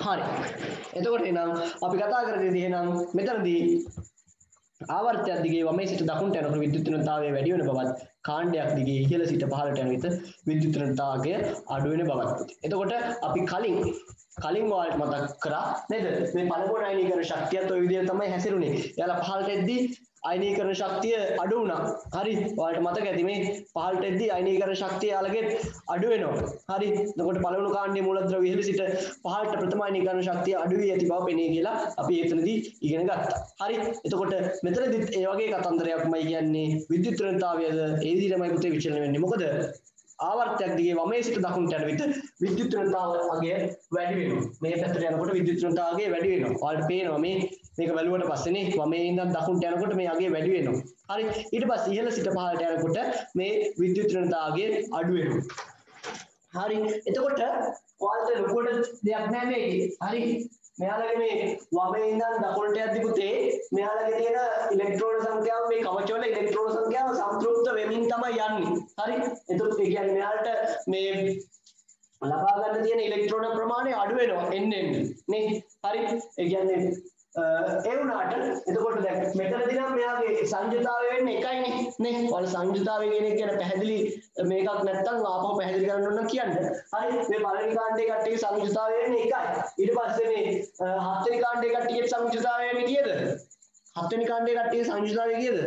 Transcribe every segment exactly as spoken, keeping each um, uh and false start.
හරි. එතකොට එහෙනම් අපි කතා කරන්නේ එහෙනම් මෙතනදී ආවර්තයක් දිගේ වමේ සිට දකුණට යනකොට විද්‍යුත් ඍණතාවය වැඩි වෙන බවත් කාණ්ඩයක් දිගේ ඉහළ සිට පහළට යන විට විද්‍යුත් ඍණතාවය අඩු වෙන බවත්. එතකොට අපි කලින් කලින් ඔයාලට මතක් කරා නේද? මේ පළමුවන අයනීකරණ ශක්තියත් ওই විදිහට තමයි හැසිරුනේ. එයාලා පහළට එද්දී අයනීකරණ ශක්තිය අඩු වුණා. හරි. ඔයාලට මතක ඇති මේ පහළට එද්දී අයනීකරණ ශක්තිය යාලගේ අඩු වෙනවා. හරි. එතකොට පළවෙනි කාණ්ඩයේ මූලද්‍රව්‍ය ඉහළ සිට පහළට ප්‍රථම අයනීකරණ ශක්තිය අඩු වී ඇති බව පෙනේ කියලා අපි එතනදී ඉගෙන ගත්තා. හරි. එතකොට මෙතනදිත් ඒ වගේ කතන්දරයක්මයි කියන්නේ විද්‍යුත් ඍණතාවයද ඒ විදිහටමයි පුතේ විචලන වෙන්නේ. මොකද ආවර්තයක් දිගේ වමේ සිට දකුණට යන විට විද්‍යුත් ඍණතාවය වැඩි වෙනවා. මේ පැත්තට යනකොට විද්‍යුත් ඍණතාවය වැඩි වෙනවා. ඔයාලට පේනවා මේ මේක බැලුවට පස්සේනේ වමේ ඉඳන් දකුණට යනකොට මේ අගය වැඩි වෙනවා. හරි. ඊට පස්සේ ඉහළ සිට පහළට යනකොට මේ විද්‍යුත් ඍණතාවය අඩු වෙනවා. හරි. එතකොට ඔයාලට ලොකුවට දෙයක් නැහැ මේකේ. හරි. මෙයාලගේ මේ වමේ ඉඳන් දකුණට යද්දි පුතේ මෙයාලගේ තියෙන ඉලෙක්ට්‍රෝන සංඛ්‍යාව මේ කවචවල ඉලෙක්ට්‍රෝන සංඛ්‍යාව සම්තෘප්ත වෙමින් තමයි යන්නේ. හරි. එතකොට ඒ කියන්නේ මෙයාලට මේ ලබා ගන්න තියෙන ඉලෙක්ට්‍රෝන ප්‍රමාණය අඩු වෙනවා එන්න එන්න නේ. හරි. ඒ කියන්නේ ඒ වුණාට එතකොට දැන් මෙතනදී නම් මෙයාගේ සංජිතාවය වෙන්නේ එකයිනේ නේ. ඔයාලා සංජිතාවය කියන එක ගැන පැහැදිලි මේකක් නැත්තම් ආපහු පැහැදිලි කරන්න ඕන නම් කියන්න. හරි. මේ පළවෙනි කාණ්ඩයේ කට්ටියගේ සංජිතාවය වෙන්නේ එකයි. ඊට පස්සේ මේ හත්වෙනි කාණ්ඩයේ කට්ටියගේ සංජිතාවය වෙන්නේ කීයද? හත්වෙනි කාණ්ඩයේ කට්ටියගේ සංජිතාවය කීයද?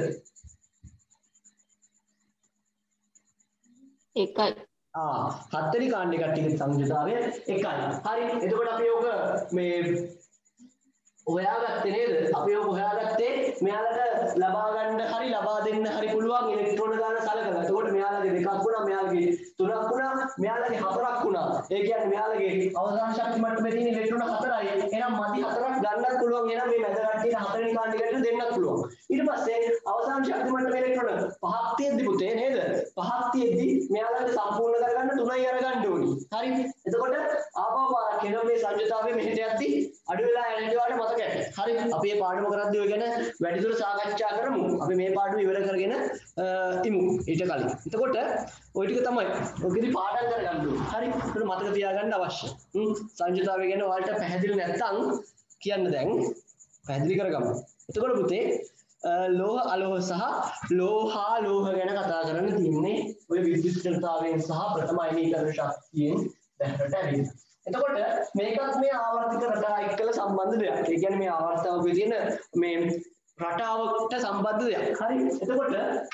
එකයි. ආ හත්වෙනි කාණ්ඩයේ කට්ටියගේ සංජිතාවය එකයි. හරි. එතකොට අපි ඔක මේ හොයාගත්තේ නේද? අපි ඔක හොයාගත්තේ මෙයාලට ලබා ගන්න හරි ලබා දෙන්න හරි පුළුවන් ඉලෙක්ට්‍රෝන දාන සලකලා. එතකොට මෙයාලගේ දෙකක් වුණා, මෙයාලගේ තුනක් වුණා, මෙයාලගේ හතරක් වුණා. ඒ කියන්නේ මෙයාලගේ අවසාන ශක්ති මට්ටමේ තියෙන ඉලෙක්ට්‍රෝන හතරයි. එහෙනම් මදි හතරක් ගන්නත් පුළුවන්. එහෙනම් මේ මැද කට්ටියට හතරවෙනි කාණ්ඩයකට දෙන්නත් පුළුවන්. ඊට පස්සේ අවසාන ශක්ති මට්ටමේ ඉලෙක්ට්‍රෝන පහක් තියෙද්දි පුතේ නේද? පහක් තියෙද්දි මෙයාලට සම්පූර්ණ කරගන්න තුනයි අරගන්න ඕනි. හරි. එතකොට ආපහු පාරක් එනවා මේ සංජිතාවය මෙහෙට යද්දි අඩු වෙලා යන ඒවාට මතක හරි. අපි මේ පාඩම කරද්දී ඔය ගැන වැඩිදුර සාකච්ඡා කරමු. අපි මේ පාඩම ඉවර කරගෙන ඉමු ඊට කලින්. එතකොට ওই ටික තමයි ඔකෙදි පාඩම් කරගන්න ඕනේ. හරි. ඒක මතක තියාගන්න අවශ්‍යයි. හ්ම්. සංජිතාවය ගැන ඔයාලට පැහැදිලි නැත්නම් කියන්න දැන් පැහැදිලි කරගමු. එතකොට පුතේ ලෝහ අලෝහ සහ ලෝහා ලෝහ ගැන කතා කරන්න තියෙන්නේ ඔය විද්‍යුත් ඍණතාවයෙන් සහ ප්‍රථම අයනීකරණ ශක්තියෙන් දැනට ඇවිල්ලා. එතකොට මේකත් මේ ආවර්තිත රටාව එක්කලා සම්බන්ධ දෙයක්. ඒ කියන්නේ මේ ආවර්තාවකේ තියෙන මේ රටාවට සම්බන්ධ දෙයක්. හරි. එතකොට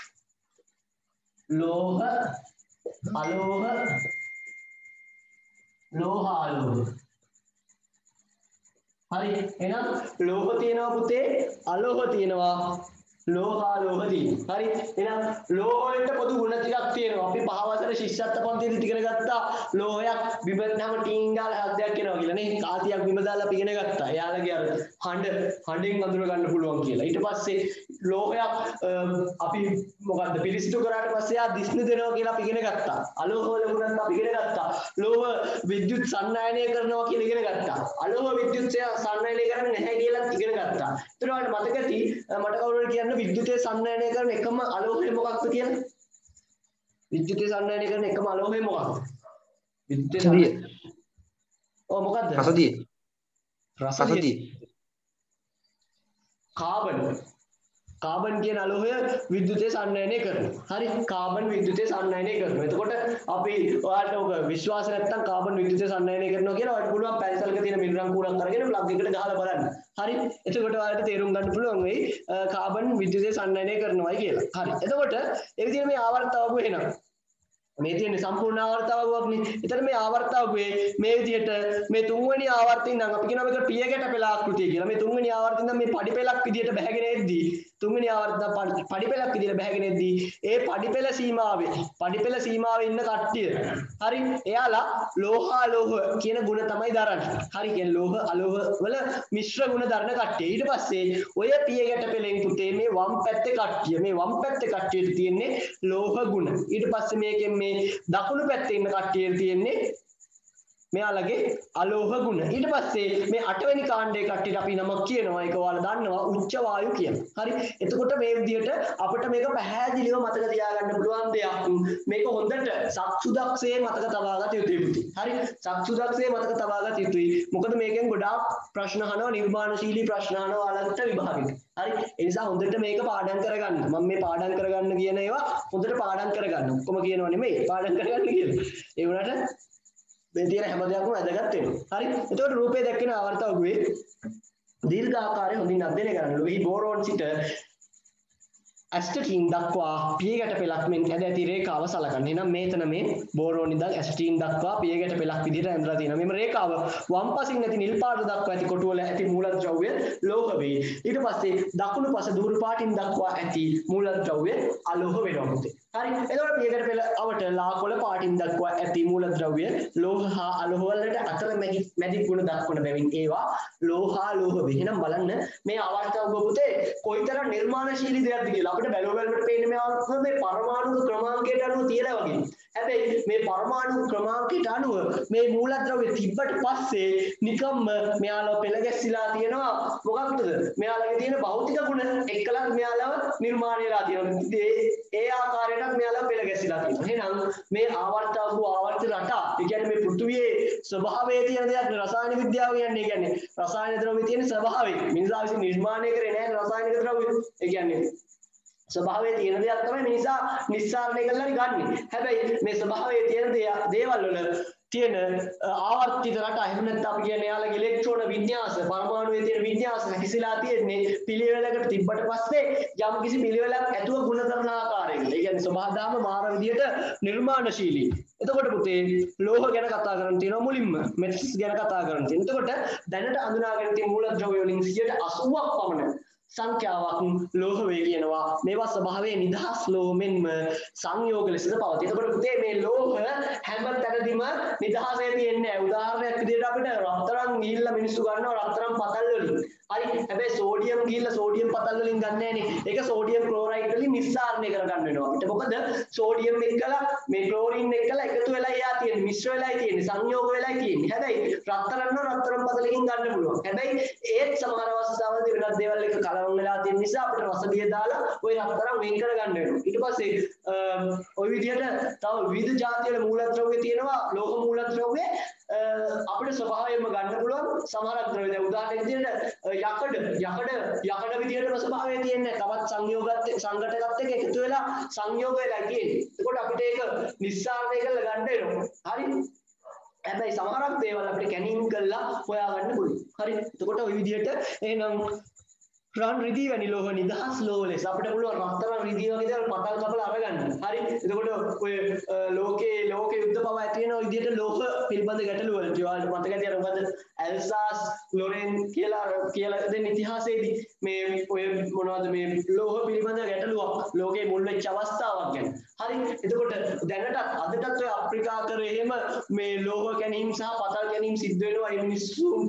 ලෝහ අලෝහ ලෝහාලෝහ. හරි. එහෙනම් ලෝහ තියෙනවා පුතේ, අලෝහ තියෙනවා, ලෝහාලෝහ තියෙනවා. හරි. එහෙනම් ලෝහ වලට පොදු ගුණ ටිකක් තියෙනවා. අපි පහ වසර ශිෂ්‍යත්ව පන්තියේදී ඉගෙන ගත්තා ලෝහයක් බිමෙන්ම ටීන් ගාලා හදයක් එනවා කියලා නේ. කාතියක් බිම දාලා අපි ඉගෙන ගත්තා. එයාලගේ අර හඬ හඬෙන් අඳුර ගන්න පුළුවන් කියලා. ඊට පස්සේ ලෝහයක් අපි මොකද්ද පිරිසිදු කරාට පස්සේ ආ දිස්න දෙනවා කියලා අපි ඉගෙන ගත්තා. අලෝහ වල ගුණත් අපි ඉගෙන ගත්තා. ලෝහ විද්‍යුත් සන්නායනය කරනවා කියලා ඉගෙන ගත්තා. අලෝහ විද්‍යුත් සන්නායනය කරන්නේ නැහැ කියලා ඉගෙන ගත්තා. ඒතර ඔයාලට මතක ඇති මට කවුරු හරි කියන්න විද්‍යුතේ සන්නායනය කරන එකම අලෝහය මොකක්ද කියලා? විද්‍යුතේ සන්නායනය කරන එකම අලෝහය මොකක්ද? විද්‍යුතේ ඔව් මොකද්ද? රසදිය. රසදිය. කාබන්. කාබන් කියන අලෝහය විද්‍යුතේ සන්නායනය කරනවා. හරි. කාබන් විද්‍යුතේ සන්නායනය කරනවා. එතකොට අපි ඔයාලට ඔක විශ්වාස නැත්නම් කාබන් විද්‍යුතේ සන්නායනය කරනවා කියලා ඔයාලට පුළුවන් පැන්සලක තියෙන මිලිරම් කූරක් අරගෙන ප්ලග් එකට ගහලා බලන්න. හරි. එතකොට ඔයාලට තේරුම් ගන්න පුළුවන් වෙයි කාබන් විද්‍යුතේ සන්නායනය කරනවායි කියලා. හරි. එතකොට ඒ විදිහට මේ ආවර්තාවක වෙනවා. මේ තියෙන සම්පූර්ණ ආවර්තාවකනේ. ඒතර මේ ආවර්තාවකේ මේ විදිහට මේ තුන්වෙනි ආවර්තයෙන් නම් අපි කියනවා මේක පිය ගැට පෙළ ආකෘතිය කියලා. මේ තුන්වෙනි ආවර්තයෙන් නම් මේ පඩි පෙළක් විදිහට බැහැගෙන එද්දී තුන්වෙනි ආවර්ත පඩි පෙළක් විදිහට බැහැගෙන එද්දී ඒ පඩි පෙළ සීමාවේ පඩි පෙළ සීමාවේ ඉන්න කට්ටිය හරි එයාලා ලෝහා ලෝහ කියන ගුණ තමයි දරන්නේ. හරි. කියන්නේ ලෝහ අලෝහ වල මිශ්‍ර ගුණ දරන කට්ටිය. ඊට පස්සේ ඔය පිය ගැට පෙළෙන් පුතේ මේ වම් පැත්තේ කට්ටිය මේ වම් පැත්තේ කට්ටියට තියෙන්නේ ලෝහ ගුණ. ඊට පස්සේ මේකෙන් මේ දකුණු පැත්තේ ඉන්න කට්ටියට තියෙන්නේ මෙයාලගේ අලෝහ ගුණ. ඊට පස්සේ මේ අටවෙනි කාණ්ඩයේ කට්ටියට අපි නමක් කියනවා. ඒක ඔයාලා දන්නවා උච්ච වායු කියලා. හරි. එතකොට මේ විදිහට අපිට මේක පැහැදිලිව මතක තියාගන්න පුළුවන් දෙයක්. මේක හොඳට සක්සුදක්ෂයේ මතක තබා ගත යුතුයි පුතේ. හරි. සක්සුදක්ෂයේ මතක තබා ගත යුතුයි. මොකද මේකෙන් ගොඩාක් ප්‍රශ්න අහනවා, නිර්මාණශීලී ප්‍රශ්න අහනවා ඔයාලට විභාගෙට. හරි. ඒ නිසා හොඳට මේක පාඩම් කරගන්න. මම මේ පාඩම් කරගන්න කියන ඒවා හොඳට පාඩම් කරගන්න. ඔක්කොම කියනවා නෙමෙයි. පාඩම් කරගන්න කියලා. ඒ වුණාට මේ තියෙන හැම දෙයක්ම වැදගත් වෙනවා. හරි. එතකොට රූපේ දැක්කන ආවර්ත ඔගුවේ දීර්ඝාකාරයෙන් හොඳින් අධ්‍යයනය කරන්න. ලෝහි බෝරෝන් සිට ඇස්ටටින් දක්වා පියගැට පෙළක් මෙන් ඇද ඇති රේඛාව සලකන්න. එහෙනම් මේතන මේ බෝරෝන් ඉඳන් ඇස්ටටින් දක්වා පියගැට පෙළක් විදිහට ඇඳලා තියෙනවා. මෙම රේඛාව වම් පසින් ඇති නිල් පාට දක්වා ඇති කොටුව වල ඇති මූලද්‍රව්‍ය ලෝහ වේ. ඊට පස්සේ දකුණු පස දුරු පාටින් දක්වා ඇති මූලද්‍රව්‍ය අලෝහ වෙනවා පුතේ. හරි. එතකොට පියගැට පෙළ අවට ලාකොළ පාටින් දක්වා ඇති මූලද්‍රව්‍ය ලෝහ හා අලෝහ වලට අතර මැදි මැදි ගුණ දක්වන බැවින් ඒවා ලෝහ හා ලෝහ වේ. එහෙනම් බලන්න මේ ආවර්තව පුතේ කොයිතරම් නිර්මාණශීලී දෙයක්ද කියලා. අපිට බැලුව බැලමට පේන්නේ මේ ආවර්තව මේ පරමාණු ක්‍රමාංකයට අනුව තියලා වගේ. හැබැයි මේ පරමාණු ක්‍රමාංකයට අනුව මේ මූලද්‍රව්‍ය තිබ්බට පස්සේ නිකම්ම මෙයාලව පෙළ ගැස්සිලා තියෙනවා. මොකක්ද? මෙයාලගේ තියෙන භෞතික ගුණ එක්කලා මෙයාලව නිර්මාණය වෙලා තියෙනවා. ඒ ආකාරයට මෙයාලා පෙළ ගැසිලා තියෙනවා. එහෙනම් මේ ආවර්තව ආවර්ත රටා, ඒ කියන්නේ මේ පෘථුවියේ ස්වභාවයේ තියෙන දෙයක් රසායන විද්‍යාව කියන්නේ. ඒ කියන්නේ රසායන ද්‍රව්‍ය තියෙන ස්වභාවය. මිනිසා විසින් නිර්මාණය කරේ නැහැ රසායනික ද්‍රව්‍ය. ඒ කියන්නේ ස්වභාවයේ තියෙන දෙයක් තමයි මිනිසා නිස්සාරණය කරලා ගන්නෙ. හැබැයි මේ ස්වභාවයේ තියෙන දේවල් වල තියෙන ආවර්තිත රටා, එහෙම නැත්නම් අපි කියන්නේ යාළගේ ඉලෙක්ට්‍රෝන වින්‍යාස, පරමාණුවේ තියෙන වින්‍යාස හැකිසලා තියෙන්නේ පිළිවෙලකට තිබ්බට පස්සේ යම් කිසි පිළිවෙලක් ඇතුව ගුණ කරන ආකාරයකට. ඒ කියන්නේ සබහාදාම මාර විදියට නිර්මාණශීලී. එතකොට පුතේ ලෝහ ගැන කතා කරන්න තියෙනවා මුලින්ම. මෙටල්ස් ගැන කතා කරන්න තියෙනවා. එතකොට දැනට අඳුනාගෙන තියෙන මූලද්‍රව්‍ය වලින් සියයට අසූවක් පමණ සංඛ්‍යාවක් ලෝහ වේ කියනවා. මේවා ස්වභාවයේ නිදහස් ලෝහ මෙන්ම සංයෝග ලෙසද පවතී. එතකොට පුතේ මේ ලෝහ හැම තැනදීම නිදහසේ තියෙන්නේ නැහැ. උදාහරණයක් විදිහට අපිට රත්තරන් ගිහිල්ලා මිනිස්සු ගන්නවා රත්තරන් පතල් වලින්. හරි. හැබැයි සෝඩියම් ගිහිල්ලා සෝඩියම් පතල් වලින් ගන්න නැහැනේ. ඒක සෝඩියම් ක්ලෝරයිඩ් වලින් නිස්සාරණය කරගන්න වෙනවා. අපිට මොකද සෝඩියම් එක්කලා මේ ක්ලෝරින් එක්කලා එකතු වෙලා යා තියෙන්නේ, මිශ්‍ර වෙලා තියෙන්නේ, සංයෝග වෙලා තියෙන්නේ. හැබැයි රත්තරන් නම් රත්තරන් පතලකින් ගන්න පුළුවන්. හැබැයි ඒත් සමහර අවස්ථාවලදී වෙනත් දේවල් එක කලවම් වෙලා තියෙන නිසා අපිට රසදිය දාලා ওই රත්තරන් වෙන් කරගන්න වෙනවා. ඊට පස්සේ ওই විදිහට තව විවිධ જાතිවල මූලද්‍රව්‍ය තියෙනවා. ලෝහ මූලද්‍රව්‍ය අපිට ස්වභාවයෙන්ම ගන්න පුළුවන් සමහරක් ද්‍රව්‍ය. දැන් උදාහරණයක් විදිහට යකඩ යකඩ යකඩ විදිහටම ස්වභාවය තියෙන්නේ. තවත් සංයෝගات සංඝටකත් එක්ක එකතු වෙලා සංයෝග වෙලා කියන්නේ. එතකොට අපිට ඒක නිස්සාරණය කරලා ගන්න වෙනවා. හරි. හැබැයි සමහරක් දේවල් අපිට කැණීම් කරලා හොයාගන්න පුළුවන්. හරි. එතකොට ওই විදිහට එහෙනම් රන් රිදී වැනි ලෝහ නිදහස් ලෝහ ලෙස අපිට පුළුවන් රත්තරන් රිදී වගේ දේවල් පතල් කපලා අරගන්න. හරි. එතකොට ඔය ලෝකේ ලෝකේ යුද්ධ පව ඇති වෙන ඔය විදිහට ලෝහ පිළිබඳ ගැටලු වලට ඔයාලට මතක ඇති අර මොකද ඇල්සාස් ලොරෙන් කියලා කියලා දෙන ඉතිහාසයේදී මේ ඔය මොනවද මේ ලෝහ පිළිබඳ ගැටලුවක් ලෝකේ මුල් වෙච්ච අවස්ථාවක් ගැන. හරි. එතකොට දැනටත් අදටත් ඔය අප්‍රිකාකරේ එහෙම මේ ලෝහ කැණීම් සහ පතල් කැණීම් සිද්ධ වෙනවා. ඒ මිනිස්සුන්ට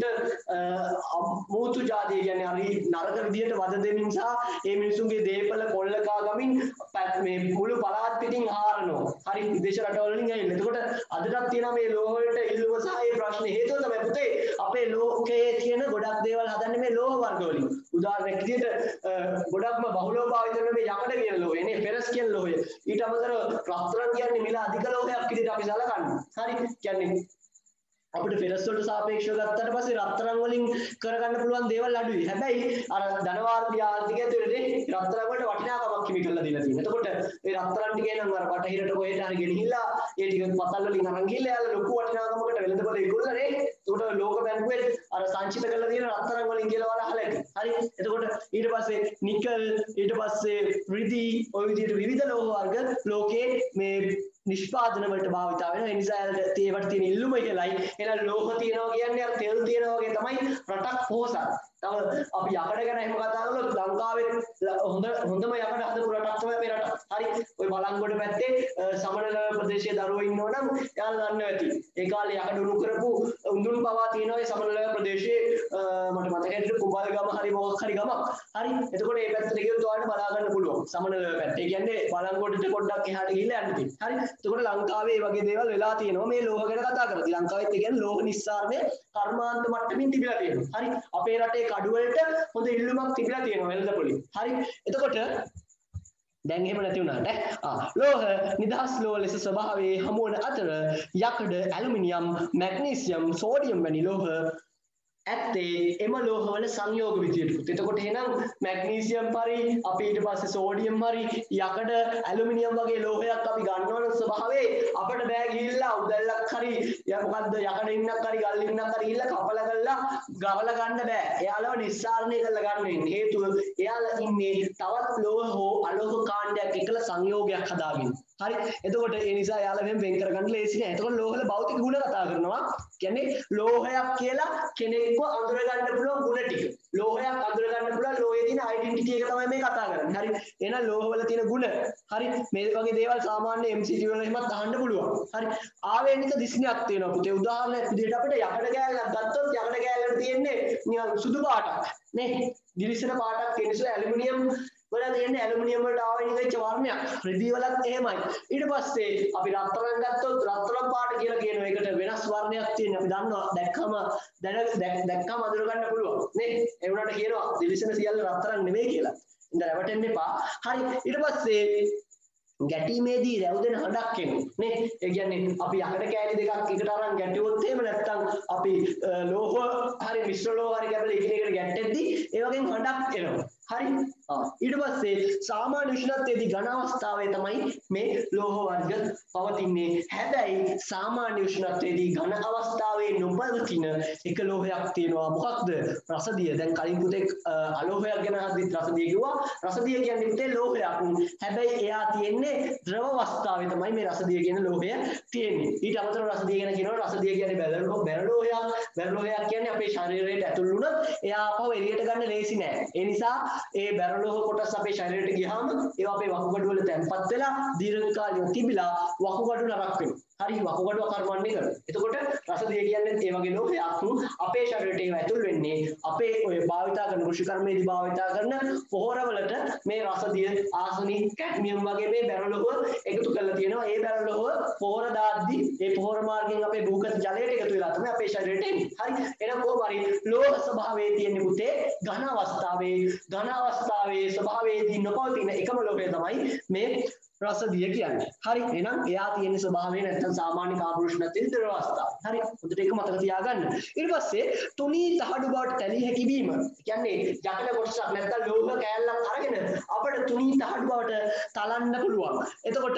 මූතු ජාතිය කියන්නේ හරි නරක විදියට වද දෙමින් සහ ඒ මිනිසුන්ගේ දේපල කොල්ල කා ගමින් මේ මුළු පළාත් පිටින් හාරනවා. හරි. විදේශ රටවල් වලින් ඇවිල්ලා. එතකොට අදටත් තියෙනවා මේ ලෝහ වලට ඉල්ලුම සහ ඒ ප්‍රශ්නේ. හේතුව තමයි පුතේ අපේ ලෝකයේ තියෙන ගොඩක් දේවල් හදන්නේ මේ ලෝහ වර්ග වලින්. උදාහරණයක් විදියට ගොඩක්ම බහුලව භාවිත වෙන මේ යකඩ කියන ලෝහය නේ, ෆෙරස් කියන ලෝහය. ඊට අමතරව රත්තරන් කියන්නේ මිල අධික ලෝහයක් විදියට අපි සලකන්නේ. හරි. කියන්නේ අපිට ෆෙරස් වලට සාපේක්ෂව ගත්තට පස්සේ රත්තරන් වලින් කරගන්න පුළුවන් දේවල් අඩුයි. හැබැයි අර ධනවාර්ථී ආර්ථිකය ඇතුළේ රත්තරන් වලට වටිනාකමක් හිමි කරලා දීලා තියෙනවා. එතකොට ඒ රත්තරන් ටික එනම් අර බටහිරට කොහෙට හරි ගෙනහිල්ලා ඒ ටික පතල් වලින් අරන් ගිහලා යාලා ලොකු වටිනාකමකට වෙළඳපොළ ඉගොල්ලනේ. එතකොට ලෝක බැංකුවේ අර සංචිත කරලා තියෙන රත්තරන් වලින් කියලා වල අහලා ඇති. හරි. එතකොට ඊට පස්සේ නිකල්, ඊට පස්සේ රිදී, ඔය විදිහට විවිධ ලෝහ වර්ග ලෝකයේ මේ නිෂ්පාදන වලට භාවිත වෙනවා. ඒ නිසා ඒවට තියෙන ඉල්ලුම ඉහළයි. එහෙනම් ලෝහ තියනවා කියන්නේ අර තෙල් තියනවා වගේ තමයි රටක් පොහොසත්. තව අපි යකඩ ගැන එහෙම කතා කරලා ලංකාවේ හොඳ හොඳම යකඩ හදපු රටක් තමයි මේ රට. හරි. ওই බලංගොඩ පැත්තේ සමනල ප්‍රදේශයේ දරුවෝ ඉන්නෝ නම් එයාලා දන්නවා ඇති. ඒ කාලේ යකඩ උණු කරපු උඳුන් පවා තියෙනවා ඒ සමනල ප්‍රදේශයේ මට මතක හිටිට කුඹල්ගම හරි මොකක් හරි ගමක්. හරි. එතකොට මේ පැත්තට ගියොත් ඔයාලට බලා ගන්න පුළුවන්. සමනල පැත්ත. ඒ කියන්නේ බලංගොඩට පොඩ්ඩක් එහාට ගිහිල්ලා යන්න තියෙනවා. හරි. එතකොට ලංකාවේ මේ වගේ දේවල් වෙලා තියෙනවා. මේ ලෝහ ගැන කතා කරද්දී ලංකාවෙත් ඒ කියන්නේ ලෝහ නිස්සාරණය කර්මාන්ත මට්ටමින් තිබිලා තියෙනවා. හරි. අපේ රටේ කඩු වලට හොඳ ඉල්ලුමක් තිබිලා තියෙනවා වෙළඳපොලේ. හරි. එතකොට දැන් එහෙම නැති වුණාට ආ ලෝහ නිදහස් ලෝහ ලෙස ස්වභාවයේ හමු වන අතර යකඩ ඇලුමිනියම් මැග්නීසියම් සෝඩියම් වැනි ලෝහ ඇත්තේ එම ලෝහවල සංයෝග විදියට. එතකොට එහෙනම් මැග්නීසියම් පරි අපි ඊට පස්සේ සෝඩියම් හරි යකඩ ඇලුමිනියම් වගේ ලෝහයක් අපි ගන්නවන ස්වභාවයේ අපිට බෑ ගිහිල්ලා උදැල්ලක් හරි ය මොකද්ද යකඩ ඉන්නක් හරි ගල් ඉන්නක් හරි ගිහිල්ලා කපලා කරලා ගවලා ගන්න බෑ. එයාලව නිස්සාරණය කරලා ගන්න වෙන්නේ. හේතුව එයාලා ඉන්නේ තවත් ලෝහ හෝ අලෝහ කාණ්ඩයක් එක්කලා සංයෝගයක් හදාගෙන. හරි. එතකොට ඒ නිසා එයාලා මෙහෙම වෙන් කරගන්න ලේසි නෑ. එතකොට ලෝහවල භෞතික ගුණ කතා කරනවා. කියන්නේ ලෝහයක් කියලා කෙනෙක් අඳුර ගන්න පුළුවන් ගුණ ටික. ලෝහයක් අඳුර ගන්න පුළුවන් ලෝහයේ තියෙන ඩෙන්ටිටි එක තමයි මේ කතා කරන්නේ. හරි. එහෙනම් ලෝහවල තියෙන ගුණ. හරි. මේ වගේ දේවල් සාමාන්‍ය එම් සී කියු වල එහෙමත් අහන්න පුළුවන්. හරි. ආවේනික දිස්නයක් තියෙනවා පුතේ. උදාහරණයක් විදිහට අපිට යකඩ කෑල්ලක් ගත්තොත් යකඩ කෑල්ලට තියෙන්නේ නිකන් සුදු පාටක්. නේ. දිලිසෙන පාටක් තියෙන නිසා ඇලුමිනියම් වල තියෙන ඇලුමිනියම් වලට ආවේනික වෙච්ච වර්ණයක්. රිදී වලත් එහෙමයි. ඊට පස්සේ අපි රත්තරන් ගත්තොත් රත්තරන් පාට කියලා කියන එකට වෙනස් වර්ණයක් තියෙනවා. අපි දන්නවා දැක්කම දැන දැක්කම අඳුර ගන්න පුළුවන්. නේ? ඒ වුණාට කියනවා දිලිසෙන සියල්ල රත්තරන් නෙමෙයි කියලා. ඉතින් රැවටෙන්න එපා. හරි. ඊට පස්සේ ගැටීමේදී රැවුදෙන හඬක් එනවා. නේ? ඒ කියන්නේ අපි යකඩ කෑලි දෙකක් එකට අරන් ගැටුවොත් එහෙම නැත්නම් අපි ලෝහ හරි මිශ්‍ර ලෝහ හරි කැපලා එකිනෙකට ගැටෙද්දී ඒ වගේම හඬක් එනවා. හරි. ඊට පස්සේ සාමාන්‍ය උෂ්ණත්වයේදී ඝන අවස්ථාවේ තමයි මේ ලෝහ වර්ග පවතින්නේ. හැබැයි සාමාන්‍ය උෂ්ණත්වයේදී ඝන අවස්ථාවේ නොපවතින එක ලෝහයක් තියෙනවා. මොකක්ද? රසදිය. දැන් කලින් පුතේ අලෝහයක් ගැන හදිත් රසදිය කිව්වා. රසදිය කියන්නේ පුතේ ලෝහයක්. හැබැයි එයා තියෙන්නේ ද්‍රව අවස්ථාවේ තමයි මේ රසදිය කියන ලෝහය තියෙන්නේ. ඊට අමතරව රසදිය ගැන කියනවා රසදිය කියන්නේ බැලලෝ බැලලෝහයක්. බැලලෝහයක් කියන්නේ අපේ ශරීරයට ඇතුල් වුණොත් එයා අපව එළියට ගන්න ලේසි නෑ. ඒ නිසා ඒ බැරලෝහ කොටස් අපේ ශරීරයට ගියාම ඒවා අපේ වකුගඩු වල තැන්පත් වෙලා දීර්ඝ කාලයක් තිබිලා වකුගඩු නරක් වෙනවා. හරි වකුගඩු අකර්මණ්‍ය කරනවා. එතකොට රසදිය කියන්නේ ඒ වගේ ලෝහයක් අපේ ශරීරයට ඒවා ඇතුල් වෙන්නේ අපේ ඔය භාවිතා කරන කෘෂි කර්මයේදී භාවිතා කරන පොහොරවලට මේ රසදිය ආසනික් කැඩ්මියම් වගේ මේ බැරලෝහ එකතු කරලා තියෙනවා. ඒ බැරලෝහ පොහොර දාද්දි ඒ පොහොර මාර්ගයෙන් අපේ භූගත ජලයට එකතු වෙලා තමයි අපේ ශරීරයට එන්නේ. හරි එහෙනම් කොහොම හරි ලෝහ ස්වභාවයේ තියෙන පුතේ ඝන අවස්ථාවේ ඝන අවස්ථාවේ ස්වභාවයේදී නොපවතින එකම ලෝහය තමයි මේ රසදිය කියන්නේ. හරි එහෙනම් එයා තියෙන ස්වභාවය නැත්නම් සාමාන්‍ය කාබුරුෂ්ණත්වයේ ද්‍රව අවස්ථාව. හරි හොඳට ඒක මතක තියාගන්න. ඊට පස්සේ තුනී තහඩු බවට තැලී හැකි වීම. කියන්නේ යකඩ කොටසක් නැත්නම් ලෝහ කෑල්ලක් අරගෙන අපිට තුනී තහඩු බවට තලන්න පුළුවන්. එතකොට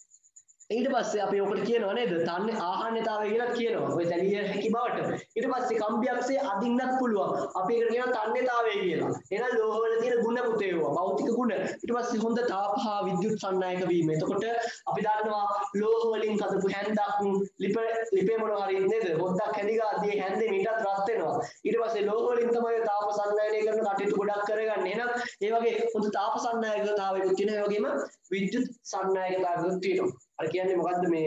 ඊට පස්සේ අපි ඔකට කියනවා නේද? තන්නේ ආහන්නතාවය කියලා කියනවා. ඔය තැලිය හැකි බවට. ඊට පස්සේ කම්බියක්සේ අදින්නත් පුළුවන්. අපි ඒකට කියනවා තන්නේතාවය කියලා. එහෙනම් ලෝහවල තියෙන ගුණ පුතේ ඒවා. භෞතික ගුණ. ඊට පස්සේ හොඳ තාප හා විද්‍යුත් සන්නායක වීම. එතකොට අපි දන්නවා ලෝහ වලින් හදපු හැන්දක් ලිප ලිපේ මොනවා හරි නේද? හොද්දක් හැදිගාදී හැන්දේ මීටත් රත් වෙනවා. ඊට පස්සේ ලෝහ වලින් තමයි තාප සන්නායනය කරන කටයුතු ගොඩක් කරගන්නේ. එහෙනම් ඒ වගේ හොඳ තාප සන්නායකතාවයකුත් තියෙනවා. ඒ වගේම විද්‍යුත් සන්නායකතාවයකුත් තියෙනවා. අර කියන්නේ මොකද්ද මේ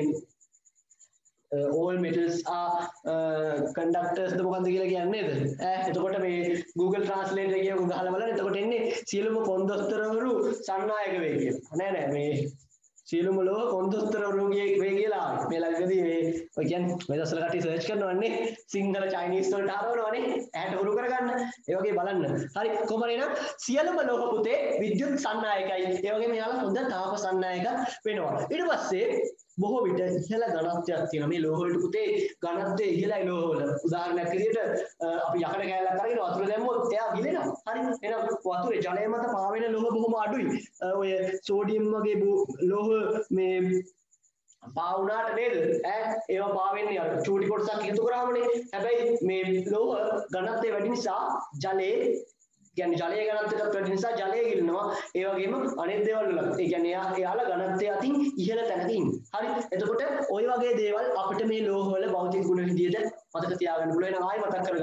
all metals are uh, conductors ද මොකද්ද කියලා කියන්නේ නේද? ඈ එතකොට මේ Google Translate එකේ ගහලා බලන්න එතකොට එන්නේ සියලුම කොන්දොස්තරවරු සන්නායක වේ කියලා. නෑ නෑ මේ සියලුම ලෝහ කොන්දොස්තරවරු වේ කියලා ආවේ. මේ ළඟදී මේ ඔය කියන්නේ මේ දවස්වල කට්ටිය සර්ච් කරනවන්නේ සිංහල චයිනීස් වලට හරවනවනේ ඇහැට හුරු කරගන්න. ඒ වගේ බලන්න. හරි කොහොමද එහෙනම් සියලුම ලෝහ පුතේ විද්‍යුත් සන්නායකයි. ඒ වගේම යාලා හොඳ තාප සන්නායක වෙනවා. ඊට පස්සේ බොහෝ විට ඉහළ ඝනත්වයක් තියෙනවා. මේ ලෝහ වලට පුතේ ඝනත්වය ඉහළයි ලෝහ වල. උදාහරණයක් විදිහට අපි යකඩ කෑල්ලක් අරගෙන වතුර දැම්මොත් එයා ගිලෙනවා. හරි. එහෙනම් වතුරේ ජලය මත පාවෙන ලෝහ බොහොම අඩුයි. ඔය සෝඩියම් වගේ ලෝහ මේ පාවුනාට නේද? ඈ ඒවා පාවෙන්නේ අර චූටි කොටසක් එකතු කරාමනේ. හැබැයි මේ ලෝහ ඝනත්වය වැඩි නිසා ජලයේ කියන්නේ ජලයේ ඝනත්වයට වැඩි නිසා ජලය ගිලිනවා. ඒ වගේම අනෙක් දේවල් වල ඒ කියන්නේ එයා එයාලා ඝනත්වය අතින් ඉහළ තැනක ඉන්නේ. හරි. එතකොට ওই වගේ දේවල් අපිට මේ ලෝහ වල භෞතික ගුණ විදියට මතක තියාගන්න පුළුවන්. එහෙනම් ආයෙ මතක් කරගමු.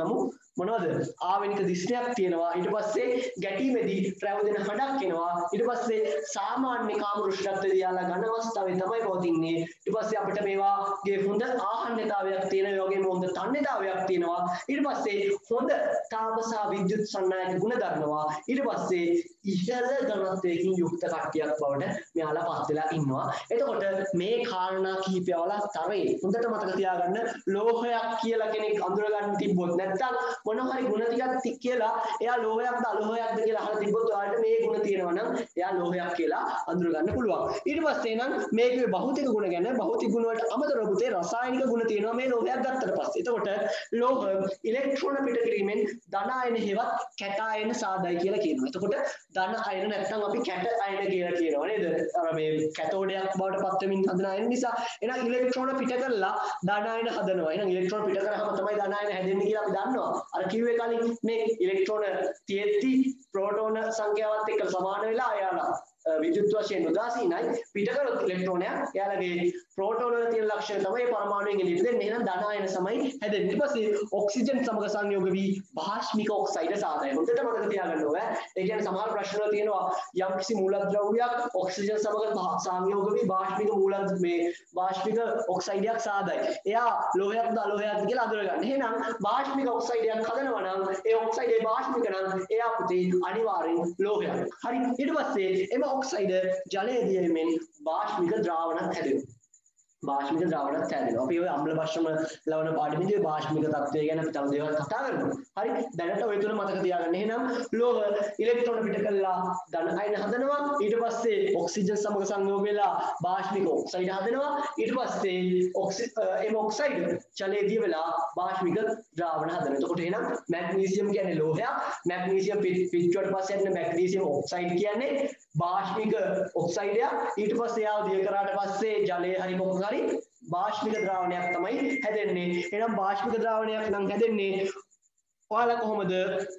මොනවද ආවේනික දිස්ත්‍රයක් තියෙනවා ඊට පස්සේ ගැටීමේදී රැවදෙන හඬක් එනවා ඊට පස්සේ සාමාන්‍ය කාම රුෂ්ඨත්වයේදී යාලා ඝන අවස්ථාවේ තමයි පවතින්නේ ඊට පස්සේ අපිට මේවාගේ හොඳ ආහන්නතාවයක් තියෙනවා ඒ වගේම හොඳ තන්නතාවයක් තියෙනවා ඊට පස්සේ හොඳ තාප සහ විද්‍යුත් සන්නායක ගුණ දරනවා ඊට පස්සේ ඉහළ ඝනත්වයකින් යුක්ත කට්ටියක් බවට මෙයාලා පත් වෙලා ඉන්නවා එතකොට මේ කාරණා කිහිපය වල තරේ හොඳට මතක තියාගන්න ලෝහයක් කියලා කෙනෙක් අඳුර ගන්න තිබ්බොත් නැත්නම් මොන හරි ගුණ ටිකක් කියලා එයා ලෝහයක්ද අලෝහයක්ද කියලා අහලා තිබ්බොත් ඔයාලට මේ ගුණ තියෙනවා නම් එයා ලෝහයක් කියලා අඳුර ගන්න පුළුවන්. ඊට පස්සේ නම් මේකේ භෞතික ගුණ ගැන භෞතික ගුණ වලට අමතරව පුතේ රසායනික ගුණ තියෙනවා මේ ලෝහයක් ගත්තට පස්සේ. එතකොට ලෝහ ඉලෙක්ට්‍රෝන පිට කිරීමෙන් ධන අයන හේවත් කැට අයන සාදයි කියලා කියනවා. එතකොට ධන අයන නැත්නම් අපි කැට අයන කියලා කියනවා නේද? අර මේ කැතෝඩයක් බවට පත් වෙමින් හදන අයන නිසා එහෙනම් ඉලෙක්ට්‍රෝන පිට කරලා ධන අයන හදනවා. එහෙනම් ඉලෙක්ට්‍රෝන පිට කරාම තමයි ධන අයන හැදෙන්නේ කියලා අපි දන්නවා. අර කිව්වේ කලින් මේ ඉලෙක්ට්‍රෝන තියෙද්දි ප්‍රෝටෝන සංඛ්‍යාවත් එක්ක සමාන වෙලා එයාලා විද්‍යුත් වශයෙන් උදාසීනයි පිට කරොත් ඉලෙක්ට්‍රෝනයක් එයාලගේ ප්‍රෝටෝන වල තියෙන ලක්ෂණ තමයි පරමාණුවෙන් එළියට දෙන්නේ. එහෙනම් ධන අයන සමයි හැදෙන්නේ. ඊට පස්සේ ඔක්සිජන් සමග සංයෝග වී භාෂ්මික ඔක්සයිඩ් සාදයි. හොඳට මතක තියාගන්න ඕනේ. ඒ කියන්නේ සමහර ප්‍රශ්න වල තියෙනවා යම්කිසි මූලද්‍රව්‍යයක් ඔක්සිජන් සමග සංයෝග වී භාෂ්මික මූල මේ භාෂ්මික ඔක්සයිඩයක් සාදයි. එයා ලෝහයක්ද අලෝහයක්ද කියලා අඳුර ගන්න. එහෙනම් භාෂ්මික ඔක්සයිඩයක් හදනවා නම් ඒ ඔක්සයිඩ් ඒ භාෂ්මික නම් එයා පුතේ අනිවාර්යෙන් ලෝහයක්. හරි. ඊට පස්සේ එම ඔක්සයිඩ් ජලයේ දියීමෙන් භාෂ්මික ද්‍රාවණයක් හැදෙනවා. භාෂ්මික ද්‍රාවණයක් හැදෙනවා. අපි ඔය අම්ල භස්ම ලවණ පාඩමේදී භාෂ්මික තත්ත්වය ගැන අපි තව දේවල් කතා කරනවා. හරි. දැනට ඔය තුන මතක තියාගන්න. එහෙනම් ලෝහ ඉලෙක්ට්‍රෝන පිට කළා ධන අයන හදනවා. ඊට පස්සේ ඔක්සිජන් සමග සංයෝග වෙලා භාෂ්මික ඔක්සයිඩ් හදනවා. ඊට පස්සේ ඔක්සි එම ඔක්සයිඩ් ජලයේ දිය වෙලා භාෂ්මික ද්‍රාවණ හදනවා. එතකොට එහෙනම් මැග්නීසියම් කියන්නේ ලෝහයක්. මැග්නීසියම් පිටුවට පස්සේ යන මැග්නීසියම් ඔක්සයිඩ් කියන්නේ භාෂ්මික ඔක්සයිඩයක්. ඊට පස්සේ ආව දිය කරාට පස්සේ ජලයේ හරි මොකක් හරි භාෂ්මික ද්‍රාවණයක් තමයි හැදෙන්නේ. එහෙනම් භාෂ්මික ද්‍රාවණයක් නම් හැදෙන්නේ ඔයාලා කොහොමද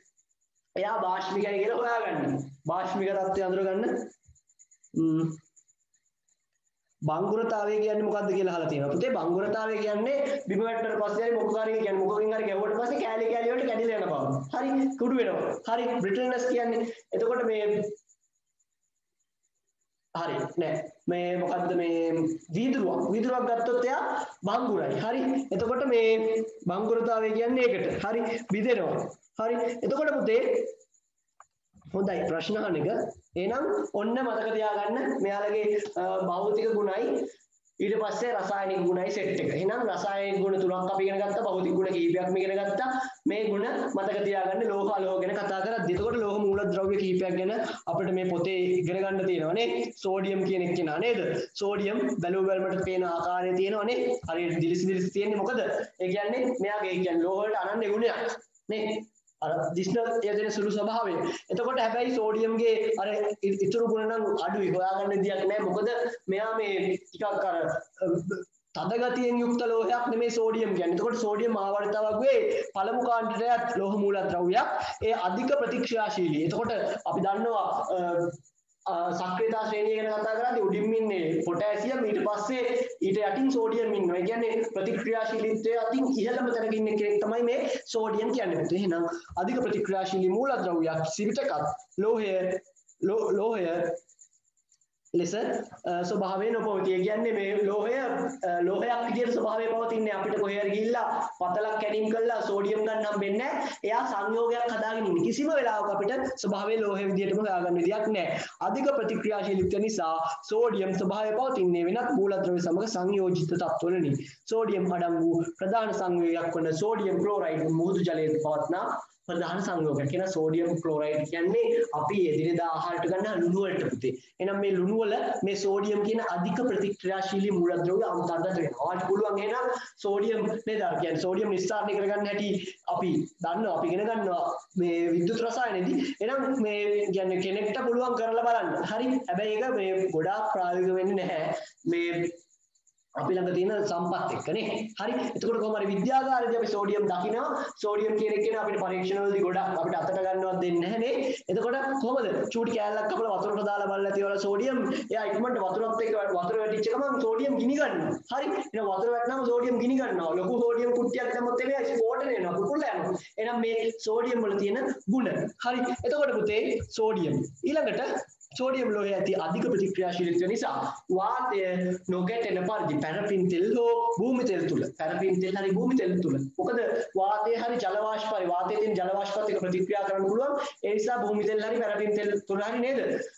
එයා භාෂ්මිකයි කියලා හොයාගන්නේ? භාෂ්මික තත්ත්වය අඳුරගන්න බංගුරතාවය කියන්නේ මොකක්ද කියලා අහලා තියෙනවා. පුතේ බංගුරතාවය කියන්නේ බිම වැටෙනට පස්සේ හරි මොකක් හරි කියන්නේ මොකකින් හරි ගැහුවට පස්සේ කෑලි කෑලි වලට කැඩිලා යන බව. හරි කුඩු වෙනවා. හරි බ්‍රිටල්නස් කියන්නේ එතකොට මේ හරි නෑ මේ මොකද්ද මේ වීදුරුවක් වීදුරුවක් ගත්තොත් එයා බංගුරයි. හරි. එතකොට මේ බංගුරතාවය කියන්නේ ඒකට. හරි බිදෙනවා. හරි. එතකොට පුතේ හොඳයි ප්‍රශ්න අහන එක. එහෙනම් ඔන්න මතක තියාගන්න මෙයාලගේ භෞතික ගුණයි ඊට පස්සේ රසායනික ගුණයි සෙට් එක. එහෙනම් රසායනික ගුණ තුනක් අපි ඉගෙන ගත්තා. භෞතික ගුණ කීපයක්ම ඉගෙන ගත්තා. මේ ගුණ මතක තියාගන්න ලෝහ අලෝහ ගැන කතා කරද්දී. එතකොට ලෝහ මූලද්‍රව්‍ය කීපයක් ගැන අපිට මේ පොතේ ඉගෙන ගන්න තියෙනවා නේ. සෝඩියම් කියන එක කෙනා නේද? සෝඩියම් බැලුව බැලමට පේන ආකාරය තියෙනවා නේ. හරියට දිලිසි දිලිසි තියෙන්නේ මොකද? ඒ කියන්නේ මෙයාගේ කියන්නේ ලෝහ වලට අනන්‍ය ගුණයක් නේ. අර දිස්න යදෙන සුළු ස්වභාවය. එතකොට හැබැයි සෝඩියම්ගේ අර ඉතුරු ගුණ නම් අඩුයි. හොයාගන්න දෙයක් නැහැ. මොකද මෙයා මේ ටිකක් අර තද ගතියෙන් යුක්ත ලෝහයක් නෙමේ සෝඩියම් කියන්නේ. එතකොට සෝඩියම් ආවර්තවගේ පළමු කාණ්ඩයට ලෝහ මූලද්‍රව්‍යයක්. ඒ අධික ප්‍රතික්‍රියාශීලී. එතකොට අපි දන්නවා සක්‍රියතා ශ්‍රේණිය ගැන කතා කරද්දී උඩින් ඉන්නේ පොටෑසියම් ඊට පස්සේ ඊට යටින් සෝඩියම් ඉන්නවා. ඒ කියන්නේ ප්‍රතික්‍රියාශීලීත්වයේ අතින් ඉහළම තැනක ඉන්න කෙනෙක් තමයි මේ සෝඩියම් කියන්නේ. එහෙනම් අධික ප්‍රතික්‍රියාශීලී මූලද්‍රව්‍යයක් සිවිතකත් ලෝහය ලෝහය ලෙස ස්වභාවයෙන් උපවතිය. කියන්නේ මේ ලෝහය ලෝහයක් විදියට ස්වභාවය පවතින්නේ. අපිට කොහේ හරි ගිහිල්ලා පතලක් කැඩීම් කළා සෝඩියම් ගන්න හම්බෙන්නේ නැහැ. එයා සංයෝගයක් හදාගෙන ඉන්නේ. කිසිම වෙලාවක අපිට ස්වභාවයේ ලෝහය විදියටම හොයාගන්න විදියක් නැහැ. අධික ප්‍රතික්‍රියාශීලීත්වය නිසා සෝඩියම් ස්වභාවය පවතින්නේ වෙනත් මූලද්‍රව්‍ය සමග සංයෝජිත තත්ත්වවලදී. සෝඩියම් අඩංගු ප්‍රධාන සංයෝගයක් වන සෝඩියම් ක්ලෝරයිඩ් මුහුදු ජලයේ පවත්නා ප්‍රධාන සංයෝගයක්. කියන සෝඩියම් ක්ලෝරයිඩ් කියන්නේ අපි එදිනෙදා ආහාරයට ගන්න ලුණු වලට පුතේ. එහෙනම් මේ ලුණු වල මේ සෝඩියම් කියන අධික ප්‍රතික්‍රියාශීලී මූලද්‍රව්‍ය අන්තර්ගත වෙනවා. ඔයාලට පුළුවන් එහෙනම් සෝඩියම් නේද? කියන්නේ සෝඩියම් නිස්සාරණය කරගන්න හැටි අපි දන්නවා. අපි ඉගෙන ගන්නවා මේ විද්‍යුත් රසායනයේදී. එහෙනම් මේ කියන්නේ කෙනෙක්ට පුළුවන් කරලා බලන්න. හරි. හැබැයි ඒක මේ ගොඩාක් ප්‍රායෝගික වෙන්නේ නැහැ. මේ අපි ළඟ තියෙන සම්පත් එක්කනේ. හරි. එතකොට කොහොම හරි විද්‍යාගාරයේදී අපි සෝඩියම් දකිනවා. සෝඩියම් කියන එක කියන අපිට පරීක්ෂණවලදී ගොඩක් අපිට අතට ගන්නවත් දෙන්නේ නැහනේ. එතකොට කොහොමද? චූටි කෑල්ලක් කපලා වතුරට දාලා බලලා තියවල සෝඩියම් එයා ඉක්මනට වතුරත් එක්ක වතුර වැටිච්ච ගමන් සෝඩියම් ගිනි ගන්නවා. හරි. එහෙනම් වතුර වැටෙනාම සෝඩියම් ගිනි ගන්නවා. ලොකු සෝඩියම් කුට්ටියක් දැම්මොත් එමේ ස්ෆෝටනය වෙනවා. කුකුල්ල යනවා. එහෙනම් මේ සෝඩියම් වල තියෙන ගුණ. හරි. එතකොට පුතේ සෝඩියම් ඊළඟට සෝඩියම් ලෝහයේ ඇති අධික ප්‍රතික්‍රියාශීලීත්වය නිසා වාතය නොගැටෙන පරිදි පැරෆින් තෙල් හෝ භූමි තෙල් තුල පැරෆින් තෙල් හරි භූමි තෙල් තුල මොකද වාතය හරි ජල වාෂ්පයි වාතයේ තියෙන ජල වාෂ්පත් එක්ක ප්‍රතික්‍රියා කරන්න පුළුවන් ඒ නිසා භූමි තෙල් හරි පැරෆින් තෙල් තුල හරි නේද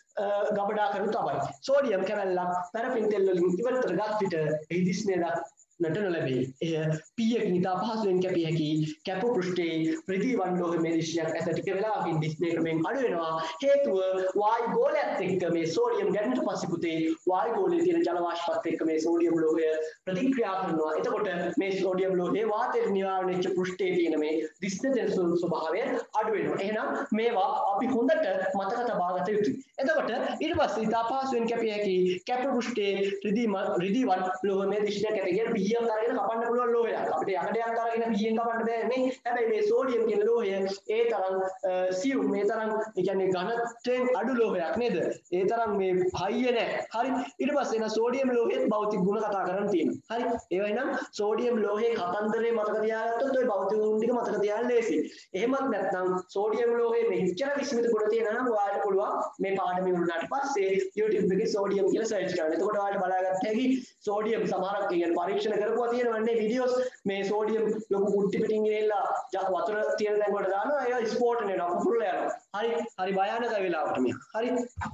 ගබඩා කරනු තමයි සෝඩියම් කැරැල්ලක් පැරෆින් තෙල් වලින් ඉවතට ගත් විට එහි දිස්නේද නට නොලැබේ. එය පීයකින් ඉතා පහසුවෙන් කැපිය හැකි කැපු පෘෂ්ඨයේ ප්‍රදී වණ්ඩෝහ මෙලිෂියක් ඇත ටික වෙලාවකින් ඩිස්ප්ලේ ක්‍රමයෙන් අඩු වෙනවා. හේතුව වායු ගෝලයත් එක්ක මේ සෝඩියම් ගැටෙන්නට පස්සේ පුතේ වායු ගෝලයේ තියෙන ජල වාෂ්පත් එක්ක මේ සෝඩියම් ලෝහය ප්‍රතික්‍රියා කරනවා. එතකොට මේ සෝඩියම් ලෝහයේ වාතයට නිවාරණය වෙච්ච පෘෂ්ඨයේ තියෙන මේ දිස්න ස්වභාවය අඩු වෙනවා. එහෙනම් මේවා අපි හොඳට මතක තබා ගත යුතුයි. එතකොට ඊට පස්සේ ඉතා පහසුවෙන් කැපිය හැකි කැපු පෘෂ්ඨයේ රිදී රිදී වන් ලෝහ මෙලිෂියක් ඇත කියන පීයක් අරගෙන කපන්න පුළුවන් ලෝහයක්. අපිට යකඩයක් අරගෙන පීයෙන් කපන්න බෑ නේ. හැබැයි මේ සෝඩියම් කියන ලෝහය ඒ තරම් සියුම් මේ තරම් ඒ කියන්නේ ඝනත්වයෙන් අඩු ලෝහයක් නේද? ඒ තරම් මේ හයිය නෑ. හරි. ඊට පස්සේ එන සෝඩියම් ලෝහයේ භෞතික ගුණ කතා කරන්න තියෙනවා. හරි. ඒවා නම් සෝඩියම් ලෝහයේ කතන්දරේ මතක තියාගත්තොත් ওই භෞතික ගුණ ටික මතක තියාගන්න ලේසි. එහෙමත් නැත්නම් සෝඩියම් ලෝහයේ මෙච්චර විස්මිත ගුණ තියෙනවා නම් ඔයාලට පුළුවන් මේ පාඩම ඉවරනාට පස්සේ YouTube එකේ සෝඩියම් කියලා සර්ච් කරන්න. එතකොට ඔයාලට බලාගන්න හැකි සෝඩියම් සමහරක් කියන්නේ පරීක්ෂණ කරපුවා තියෙනවන්නේ වීඩියෝස් මේ සෝඩියම් ලොකු කුට්ටි පිටින් ගිහලා වතුර තියෙන තැන් වලට දානවා ඒක ස්පෝට් වෙනවා කුකුල්ල යනවා. හරි හරි භයානක වෙලාවට මෙයා. හරි.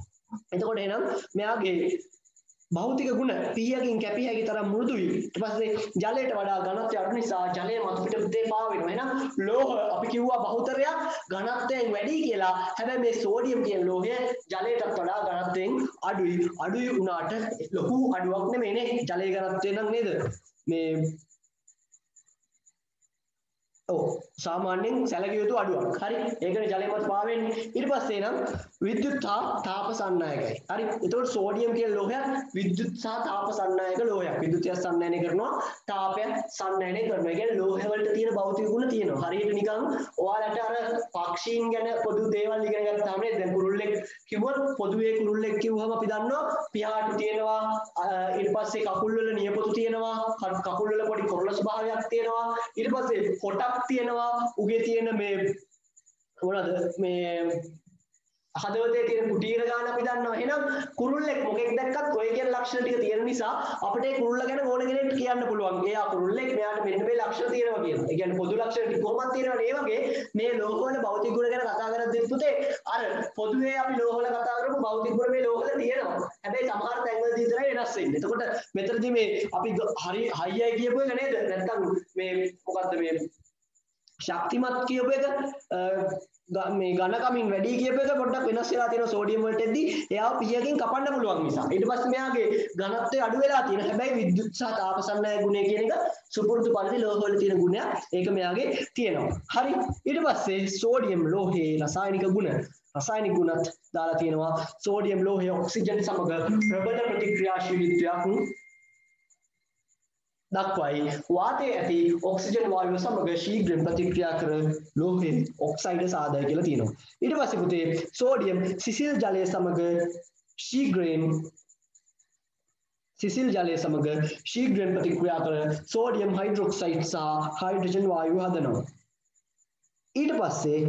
එතකොට එහෙනම් මෙයාගේ භෞතික ගුණ පීයකින් කැපිය හැකි තරම් මෘදුයි. ඊට පස්සේ ජලයට වඩා ඝනත්වය අඩු නිසා ජලය මතු පිට පුතේ පා වෙනවා. එහෙනම් ලෝහ අපි කිව්වා බහුතරයක් ඝනත්වයෙන් වැඩි කියලා. හැබැයි මේ සෝඩියම් කියන ලෝහය ජලයටත් වඩා ඝනත්වයෙන් අඩුයි. අඩුයි වුණාට ලොකු අඩුවක් නෙමෙයිනේ. ජලයේ ඝනත්වය නම් නේද? මේ ඔව් සාමාන්‍යයෙන් සැලකිය යුතු අඩුවක්. හරි. ඒකනේ ජලය මත පා වෙන්නේ. ඊට පස්සේ නම් විද්‍යුත් හා තාප සන්නායකයි. හරි. ඒතකොට සෝඩියම් කියන ලෝහයක් විද්‍යුත් සහ තාප සන්නායක ලෝහයක්. විද්‍යුතය සන්නායනය කරනවා, තාපය සන්නායනය කරනවා. ඒ කියන්නේ ලෝහ වලට තියෙන භෞතික ගුණ තියෙනවා. හරියට නිකන් ඔයාලට අර පක්ෂීන් ගැන පොදු දේවල් ඉගෙන ගත්තාම නේද? දැන් කුරුල්ලෙක් කිව්වොත් පොදුවේ කුරුල්ලෙක් කිව්වම අපි දන්නවා පියාටු තියෙනවා, ඊට පස්සේ කකුල් වල නියපොතු තියෙනවා, කකුල් වල පොඩි කොරළ ස්වභාවයක් තියෙනවා. ඊට පස්සේ කොටක් තියෙනවා, උගේ තියෙන මේ මොනවද මේ හදවතේ තියෙන කුටීර ගාන අපි දන්නවා. එහෙනම් කුරුල්ලෙක් මොකෙක් දැක්කත් ඔය කියන ලක්ෂණ ටික තියෙන නිසා අපිට ඒ කුරුල්ල ගැන ඕන කෙනෙක්ට කියන්න පුළුවන්. එයා කුරුල්ලෙක්, මෙයාට මෙන්න මේ ලක්ෂණ තියෙනවා කියලා. ඒ කියන්නේ පොදු ලක්ෂණ ටික කොහොමද තියෙනවනේ ඒ වගේ මේ ලෝහවල භෞතික ගුණ ගැන කතා කරද්දී පුතේ අර පොදුවේ අපි ලෝහවල කතා කරපු භෞතික ගුණ මේ ලෝහවල තියෙනවා. හැබැයි සමහර තැන්වලදී විතරයි වෙනස් වෙන්නේ. එතකොට මෙතනදී මේ අපි හරි හයියයි කියපු එක නේද? නැත්නම් මේ මොකද්ද මේ ශක්තිමත් කියපු එක මේ ඝනකමින් වැඩි කියපු එක පොඩ්ඩක් වෙනස් වෙලා තියෙනවා සෝඩියම් වලට එද්දි එයාව පීයකින් කපන්න පුළුවන් නිසා. ඊට පස්සේ මෙයාගේ ඝනත්වය අඩු වෙලා තියෙනවා. හැබැයි විද්‍යුත් සහ තාප සන්නායක ගුණය කියන එක සුපුරුදු පරිදි ලෝහ වල තියෙන ගුණයක්. ඒක මෙයාගේ තියෙනවා. හරි. ඊට පස්සේ සෝඩියම් ලෝහයේ රසායනික ගුණ රසායනික ගුණත් දාලා තියෙනවා. සෝඩියම් ලෝහයේ ඔක්සිජන් සමග ප්‍රබල ප්‍රතික්‍රියාශීලීත්වයක් දක්වයි. වාතයේ ඇති ඔක්සිජන් වායුව සමග ශීඝ්‍රයෙන් ප්‍රතික්‍රියා කර ලෝහයේ ඔක්සයිඩ් සාදය කියලා තියෙනවා. ඊට පස්සේ පුතේ සෝඩියම් සිසිල් ජලය සමග ශීඝ්‍රයෙන් සිසිල් ජලය සමග ශීඝ්‍රයෙන් ප්‍රතික්‍රියා කර සෝඩියම් හයිඩ්‍රොක්සයිඩ් සහ හයිඩ්‍රජන් වායුව හදනවා. ඊට පස්සේ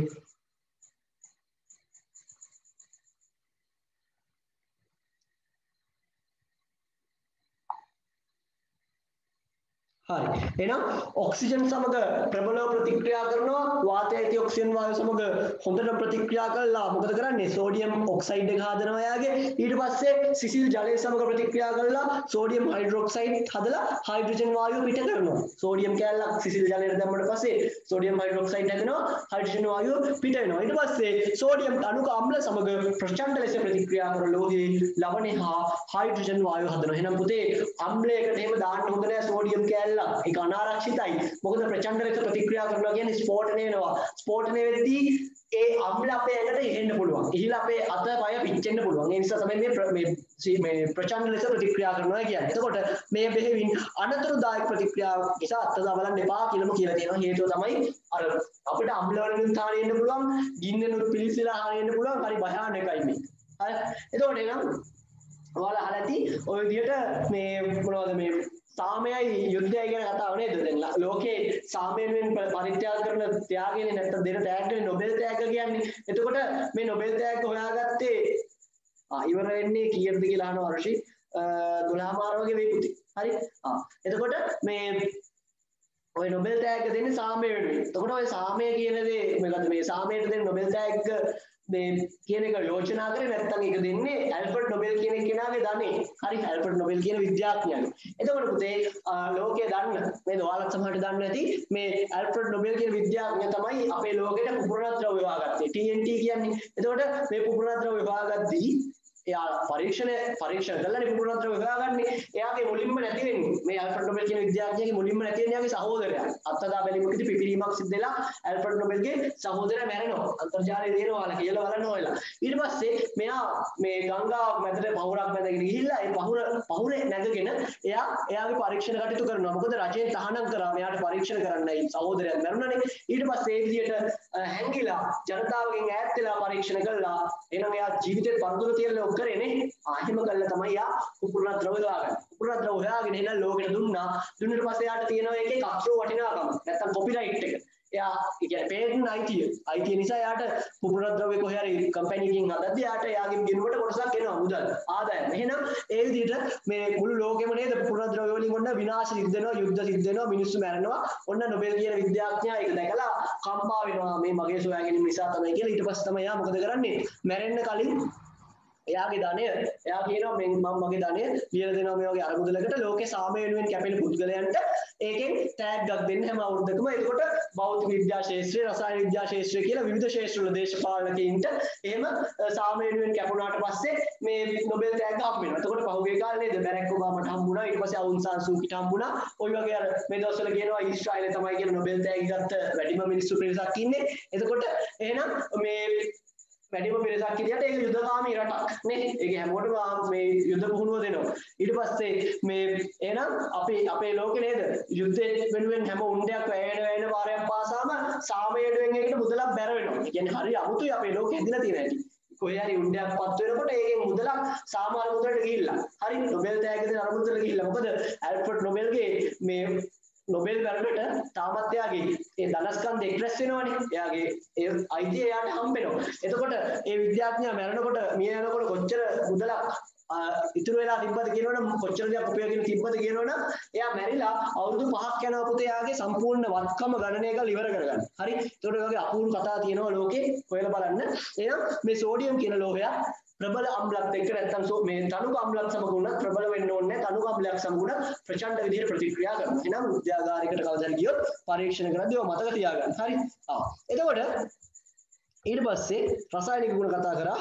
හරි. එහෙනම් ඔක්සිජන් සමග ප්‍රබලව ප්‍රතික්‍රියා කරනවා. වාතයේ ඇති ඔක්සිජන් වායුව සමග හොඳට ප්‍රතික්‍රියා කළා මොකද කරන්නේ? සෝඩියම් ඔක්සයිඩ් එක හදනවා යාගේ. ඊට පස්සේ සිසිල් ජලය සමග ප්‍රතික්‍රියා කළා සෝඩියම් හයිඩ්‍රොක්සයිඩ් හදලා හයිඩ්‍රජන් වායුව පිට කරනවා. සෝඩියම් කැලලක් සිසිල් ජලයට දැම්මට පස්සේ සෝඩියම් හයිඩ්‍රොක්සයිඩ් හැදෙනවා, හයිඩ්‍රජන් වායුව පිට වෙනවා. ඊට පස්සේ සෝඩියම් අණුක අම්ල සමග ප්‍රචණ්ඩ ලෙස ප්‍රතික්‍රියා කර ලෝහයේ ලවණය හා හයිඩ්‍රජන් වායුව හදනවා. එහෙනම් පුතේ අම්ලයකට එහෙම දාන්න හොඳ නෑ සෝඩියම් කැලල. ඒක අනාරක්ෂිතයි. මොකද ප්‍රචණ්ඩ ලෙස ප්‍රතික්‍රියා කරනවා කියන්නේ ස්ෆෝටනය වෙනවා. ස්ෆෝටනය වෙද්දී ඒ අම්ල අපේ ඇඟට ඉහෙන්න පුළුවන්. ඉහිලා අපේ අත පය පිච්චෙන්න පුළුවන්. ඒ නිසා තමයි මේ මේ මේ ප්‍රචණ්ඩ ලෙස ප්‍රතික්‍රියා කරනවා කියන්නේ. එතකොට මේ බෙහෙවින් අනතුරුදායක ප්‍රතික්‍රියා නිසා අත්දැක බලන්න එපා කියලාම කියලා තියෙනවා. හේතුව තමයි අර අපිට අම්ල වලින් හානි වෙන්න පුළුවන්, ගින්නෙනුත් පිලිසිලා හානි වෙන්න පුළුවන්. හරි භයානකයි මේ. හරි. එතකොට එනම් ඔයාලා අහලා ඇති ඔය විදිහට මේ මොනවද මේ සාමයයි යුද්ධයයි කියන කතාව නේද? දැන් ලෝකේ සාමයෙන් පරිත්‍යාග කරන ත්‍යාගයනේ නැත්තම් දෙන තෑග්ගනේ නොබෙල් තෑග්ග කියන්නේ. එතකොට මේ නොබෙල් තෑග්ග හොයාගත්තේ ආ ඉවර වෙන්නේ කීයද කියලා අහනවා අර්ෂි දොළහ මාර වගේ වෙයි පුතේ. හරි. ආ එතකොට මේ ඔය නොබෙල් තෑග්ග දෙන්නේ සාමය වෙනුවෙන්. එතකොට ඔය සාමය කියන දේ මොකද මේ සාමයට දෙන නොබෙල් තෑග්ග මේ කියන එක යෝජනා කරේ නැත්නම් ඒක දෙන්නේ ඇල්ෆ්‍රඩ් නොබෙල් කියන කෙනාගේ ධනෙ. හරි ඇල්ෆ්‍රඩ් නොබෙල් කියන විද්‍යාඥයාගේ. එතකොට පුතේ ලෝකයේ දන්න මේ ඔයාලත් සමහරට දන්නේ නැති මේ ඇල්ෆ්‍රඩ් නොබෙල් කියන විද්‍යාඥයා තමයි අපේ ලෝකෙට පුපුරණ ද්‍රව්‍ය හොයාගත්තේ. T N T කියන්නේ. එතකොට මේ පුපුරණ ද්‍රව්‍ය හොයාගද්දී එයා පරීක්ෂණ පරීක්ෂණ කළානේ පුපුරණ ද්‍රව්‍ය හොයාගන්නේ. එයාගේ මුලින්ම නැති වෙන්නේ මේ ඇල්ෆ්‍රඩ් නොබෙල් කියන විද්‍යාඥයාගේ මුලින්ම නැති වෙන්නේ එයාගේ සහෝදරයා. අත්දැක බැලීමකදී පිපිරීමක් සිද්ධ වෙලා ඇල්ෆ්‍රඩ් නොබෙල්ගේ සහෝදරයා මැරෙනවා. අන්තර්ජාලයේ දෙනවා ඔයාලා කියලා බලන්න ඔයාලා. ඊට පස්සේ මෙයා මේ ගංගාවක් මැදට පහුරක් මැදගෙන ගිහිල්ලා ඒ පහුර පහුරේ නැගගෙන එයා එයාගේ පරීක්ෂණ කටයුතු කරනවා. මොකද රජයෙන් තහනම් කරා මෙයාට පරීක්ෂණ කරන්නයි සහෝදරයා මැරුණානේ. ඊට පස්සේ ඒ විදිහට හැංගිලා ජනතාවගෙන් ඈත් වෙලා පරීක්ෂණ කළා. එහෙනම් එයා ජීවිතේ පරදුර තියලා කරේනේ ආහිම කළා තමයි යා පුපුරණ ද්‍රව්‍ය හොයාගන්නේ. පුපුරණ ද්‍රව්‍ය හොයාගෙන එන ලෝකෙට දුන්නා. දුන්නාට පස්සේ යාට තියෙනවා එකේ කස්රෝ වටිනාකම. නැත්තම් කොපිරයිට් එක. එයා කියන්නේ පේටන්ට් අයිතිය. අයිතිය නිසා යාට පුපුරණ ද්‍රව්‍ය කොහේ හරි කම්පැනි එකකින් හදද්දී යාට යාගෙන් ගෙනුවට කොටසක් එනවා මුදල් ආදායම. එහෙනම් ඒ විදිහට මේ මුළු ලෝකෙම නේද පුපුරණ ද්‍රව්‍ය වලින් ඔන්න විනාශ සිද්ධ වෙනවා, යුද්ධ සිද්ධ වෙනවා, මිනිස්සු මැරෙනවා. ඔන්න නොබෙල් කියන විද්‍යාඥයා ඒක දැකලා කම්පා වෙනවා. මේ මගේ සොයා ගැනීම නිසා තමයි කියලා. ඊට පස්සේ තමයි යා මොකද කරන්නේ? මැරෙන්න කලින් එයාගේ ධනය එයා කියනවා මම මගේ ධනය ලියලා දෙනවා මේ වගේ අරමුදලකට ලෝකේ සාමය වෙනුවෙන් කැපෙන පුද්ගලයන්ට ඒකෙන් ටැග්ගක් දෙන්න හැම අවුරුද්දකම. එතකොට භෞතික විද්‍යා ශාස්ත්‍රය, රසායන විද්‍යා ශාස්ත්‍රය කියලා විවිධ ශාස්ත්‍රවල දේශපාලනකයින්ට එහෙම සාමය වෙනුවෙන් කැපුණාට පස්සේ මේ නොබෙල් ටැග් හම්බ වෙනවා. එතකොට පහුගිය කාලේ නේද බැරක් ඔබාමාට හම්බුණා. ඊට පස්සේ අවුන් සාන් සූකිට හම්බුණා. ඔය වගේ අර මේ දවස්වල කියනවා ඊශ්‍රායලේ තමයි කියන නොබෙල් ටැග් ගත්ත වැඩිම මිනිස්සු පිරිසක් ඉන්නේ. එතකොට එහෙනම් මේ වැඩිම පිරිසක් හිටියට ඒක යුද්ධකාමී රටක් නේ. ඒක හැමෝටම මේ යුද්ධ පුහුණුව දෙනවා. ඊට පස්සේ මේ එහෙනම් අපේ අපේ ලෝකේ නේද යුද්ධයෙන් වෙනුවෙන් හැම උණ්ඩයක් වැයෙන වැයෙන පාරයක් පාසාම සාමයට වෙන එකට මුදලක් බැර වෙනවා. ඒ කියන්නේ හරි අමුතුයි අපේ ලෝකෙ හැදිලා තියෙන හැටි. කොහේ හරි උණ්ඩයක් පත් වෙනකොට ඒකෙන් මුදලක් සාමාන්‍ය මුදලට ගිහිල්ලා. හරි නොබෙල් තෑග්ග දෙන අර මුදලට ගිහිල්ලා. මොකද ඇල්ෆ්‍රඩ් නොබෙල්ගේ මේ නොබෙල් වැරකට තාමත් එයාගේ ඒ ධනස්කන්ධ එක්රැස් වෙනවනේ. එයාගේ ඒ අයිතිය එයාට හම්බ වෙනවා. එතකොට ඒ විද්‍යාඥයා මැරෙනකොට මිය යනකොට කොච්චර මුදලක් ඉතුරු වෙලා තිබ්බද කියනවනම් කොච්චර දෙයක් උපයෝගයෙන් තිබ්බද කියනවනම් එයා මැරිලා අවුරුදු පහක් යනවා පුතේ එයාගේ සම්පූර්ණ වත්කම ගණනය කරලා ඉවර කරගන්න. හරි. ඒකට වගේ අපූර්ව කතා තියෙනවා ලෝකේ හොයලා බලන්න. එහෙනම් මේ සෝඩියම් කියන ලෝහය ප්‍රබල අම්ලත් එක්ක නැත්නම් මේ තනුක අම්ලත් සමග උනත් ප්‍රබල වෙන්න ඕනේ නැහැ. තනුක අම්ලයක් සමග උනත් ප්‍රචණ්ඩ විදිහට ප්‍රතික්‍රියා කරනවා. එහෙනම් විද්‍යාගාරයකට කවදාද ගියොත් පරීක්ෂණ කරද්දී ඔය මතක තියාගන්න. හරි. ආ. එතකොට ඊට පස්සේ රසායනික ගුණ කතා කරා.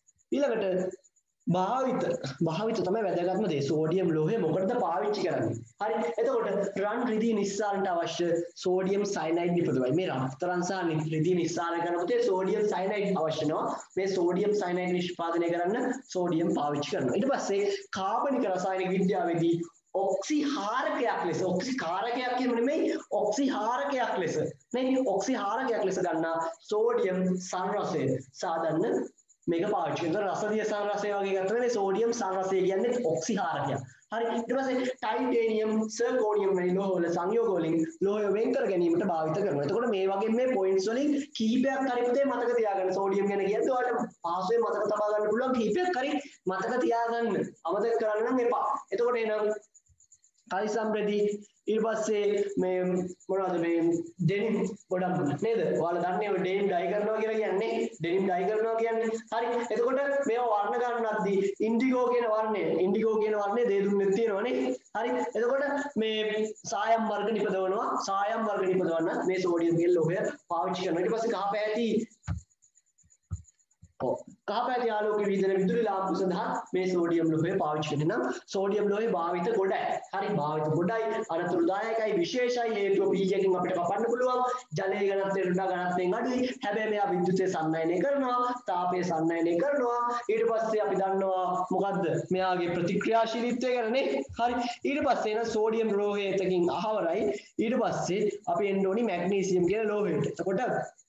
ඊළඟට භාවිත භාවිත තමයි වැදගත්ම දේ. සෝඩියම් ලෝහය මොකටද පාවිච්චි කරන්නේ? හරි. එතකොට රන් රිදී නිස්සාරණට අවශ්‍ය සෝඩියම් සයනයිඩ් නිපදවයි. මේ රත්තරන් සහ රිදී නිස්සාරණය කරනකොට සෝඩියම් සයනයිඩ් අවශ්‍ය වෙනවා. මේ සෝඩියම් සයනයිඩ් නිෂ්පාදනය කරන්න සෝඩියම් පාවිච්චි කරනවා. ඊට පස්සේ කාබනික රසායනික විද්‍යාවේදී ඔක්සිහාරකයක් ලෙස ඔක්සිකාරකයක් කියනු නෙමෙයි ඔක්සිහාරකයක් ලෙස නේ ඔක්සිහාරකයක් ලෙස ගන්නා සෝඩියම් සංරසය සාධන්න මේක පාවිච්චි කරනවා. රසදිය සංරසය වගේ ගත්තා මේ සෝඩියම් සංරසය කියන්නේ ඔක්සිහාරකයක්. හරි. ඊට පස්සේ ටයිටේනියම් සර්කෝනියම් වැනි ලෝහ වල සංයෝග වලින් ලෝහය වෙන් කර ගැනීමට භාවිත කරනවා. එතකොට මේ වගේ මේ පොයින්ට්ස් වලින් කීපයක් හරි පුතේ මතක තියාගන්න. සෝඩියම් ගැන කියද්දී ඔයාලට පාසුවේ මතක තබා ගන්න පුළුවන් කීපයක් හරි මතක තියාගන්න. අමතක කරන්න නම් එපා. එතකොට එනම් කලි සම්ප්‍රදී ඊට පස්සේ මේ මොනවද මේ ඩෙනිම් ගොඩක් නේද? ඔයාලා දන්නේ ඔය ඩෙනිම් ඩයි කරනවා කියලා කියන්නේ ඩෙනිම් ඩයි කරනවා කියන්නේ. හරි. එතකොට මේවා වර්ණ ගන්නද්දී ඉන්ඩිගෝ කියන වර්ණය ඉන්ඩිගෝ කියන වර්ණය දේදුම්නෙත් තියෙනවනේ. හරි. එතකොට මේ සායම් වර්ග නිපදවනවා. සායම් වර්ග නිපදවන්න මේ සෝඩියම් කියන ලෝහය පාවිච්චි කරනවා. ඊට පස්සේ කහ පැහැති කහ පැහැති ආලෝකයේ විහිදෙන විදුලි ලාම්පු සඳහා මේ සෝඩියම් ලෝහය පාවිච්චි කරන නම් සෝඩියම් ලෝහය භාවිත ගොඩයි. හරි භාවිත ගොඩයි අනතුරුදායකයි විශේෂයි හේතුව pH එකකින් අපිට කපන්න පුළුවන්. ජලයේ ඝනත්වය වඩා ඝනත්වයෙන් අඩුයි. හැබැයි මෙයා විද්‍යුතය සන්නයනය කරනවා, තාපය සන්නයනය කරනවා. ඊට පස්සේ අපි දන්නවා මොකද්ද? මෙයාගේ ප්‍රතික්‍රියාශීලීත්වය ගැන නේ. හරි. ඊට පස්සේ එන සෝඩියම් ලෝහය එකකින් අහවරයි. ඊට පස්සේ අපි එන්න ඕනි මැග්නීසියම් කියන ලෝහයට. එතකොට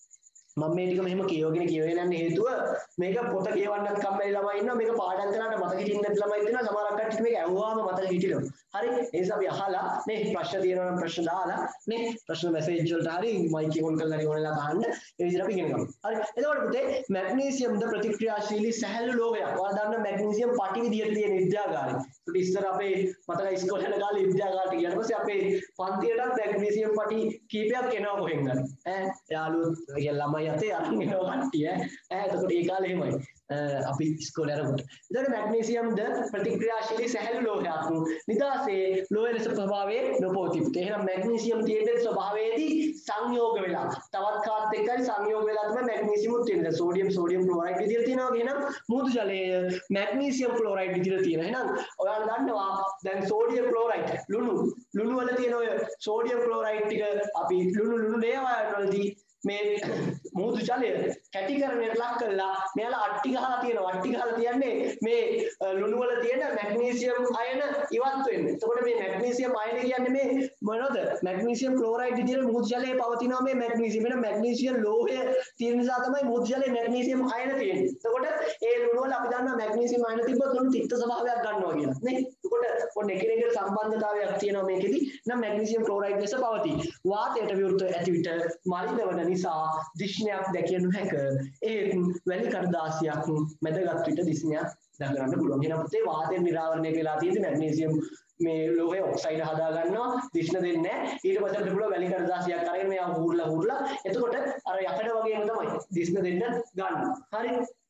මම මේ ටික මෙහෙම කියවගෙන කියවගෙන යන්න හේතුව මේක පොත කියවන්නත් කම්මැලි ළමයි ඉන්නවා මේක පාඩම් කරන්න මතක හිටින්න නැති ළමයි ඉන්නවා සමහරක් කට්ටියට මේක ඇහුවාම මතක හිටිනවා හරි ඒ නිසා අපි අහලා නේ ප්‍රශ්න තියෙනවා නම් ප්‍රශ්න දාලා නේ ප්‍රශ්න මැසේජ් වලට හරි මයික් එක ඔන් කරලා හරි ඕනෙලා අහන්න ඒ විදිහට අපි ඉගෙන ගමු හරි එතකොට පුතේ මැග්නීසියම් ද ප්‍රතික්‍රියාශීලී සැහැල්ලු ලෝහයක් ඔයාලා දන්න මැග්නීසියම් පටි විදියට තියෙන විද්‍යාගාරේ ඒකට ඉස්සර අපේ මතක ඉස්කෝලේ යන කාලේ විද්‍යාගාරට ගියාට පස්සේ අපේ පන්තියටත් මැග්නීසියම් පටි කීපයක් එනවා කොහෙන් හරි ඈ යාළුවෝ ඒ ළමයි අතේ අරන් එනවා කට්ටිය ඈ එතකොට ඒ කාලේ එහෙමයි අපි ඉස්කෝලේ යනකොට එතකොට මැග්නීසියම් ද ප්‍රතික්‍රියාශීලී සැහැල්ලු ලෝහයක් නිදාසේ ලෝහයේ ස්වභාවයේ නොපවතී. එහෙනම් මැග්නීසියම් තියෙන ස්වභාවයේදී සංයෝග වෙලා තවත් කාත් එක්කයි සංයෝග වෙලා තමයි මැග්නීසියම් උත් වෙන්නේ. සෝඩියම් සෝඩියම් ක්ලෝරයිඩ් විදිහට තියෙනවා. එහෙනම් මුහුදු ජලයේ මැග්නීසියම් ක්ලෝරයිඩ් විදිහට තියෙනවා. එහෙනම් ඔයාලා දන්නවා දැන් සෝඩියම් ක්ලෝරයිඩ් ලුණු ලුණු වල තියෙන ඔය සෝඩියම් ක්ලෝරයිඩ් ටික අපි ලුණු ලුණු දේවල් වලදී මේ මුහුදු ජලය කැටිකරණයට ලක් කරලා මෙයාලා අට්ටි ගහලා තියෙනවා අට්ටි ගහලා තියන්නේ මේ ලුණු වල තියෙන මැග්නීසියම් අයන ඉවත් වෙන්න. එතකොට මේ මැග්නීසියම් අයන කියන්නේ මේ මොනවද? මැග්නීසියම් ක්ලෝරයිඩ් විදිහට මුහුදු ජලයේ පවතිනවා මේ මැග්නීසියම්. එන මැග්නීසියම් ලෝහය තියෙන නිසා තමයි මුහුදු ජලයේ මැග්නීසියම් අයන තියෙන්නේ. එතකොට ඒ ලුණු වල අපි දන්නවා මැග්නීසියම් අයන තිබ්බොත් ලුණු තික්ත ස්වභාවයක් ගන්නවා කියලා. නේ? එතකොට ඔන්න එකිනෙකට සම්බන්ධතාවයක් තියෙනවා මේකෙදි. නම් මැග්නීසියම් ක්ලෝරයිඩ් ලෙස පවතී. වාතයට විවෘත ඇති විට මලිනවන නිසා දිස්නයක් දැකිය නොහැක. ඒත් වැලි කඩදාසියක් මැදගත් විට දිස්නයක් දක්වන්න පුළුවන්. එහෙනම් පුතේ වාතයෙන් නිරාවරණය වෙලා තියෙන මැග්නීසියම් මේ ලෝහය ඔක්සයිඩ් හදා ගන්නවා දිස්න දෙන්නේ නැහැ. ඊට පස්සේ අපිට පුළුවන් වැලි කඩදාසියක් අරගෙන මෙයා හුරුලා හුරුලා එතකොට අර යකඩ වගේම තමයි දිස්න දෙන්න ගන්න. හරි.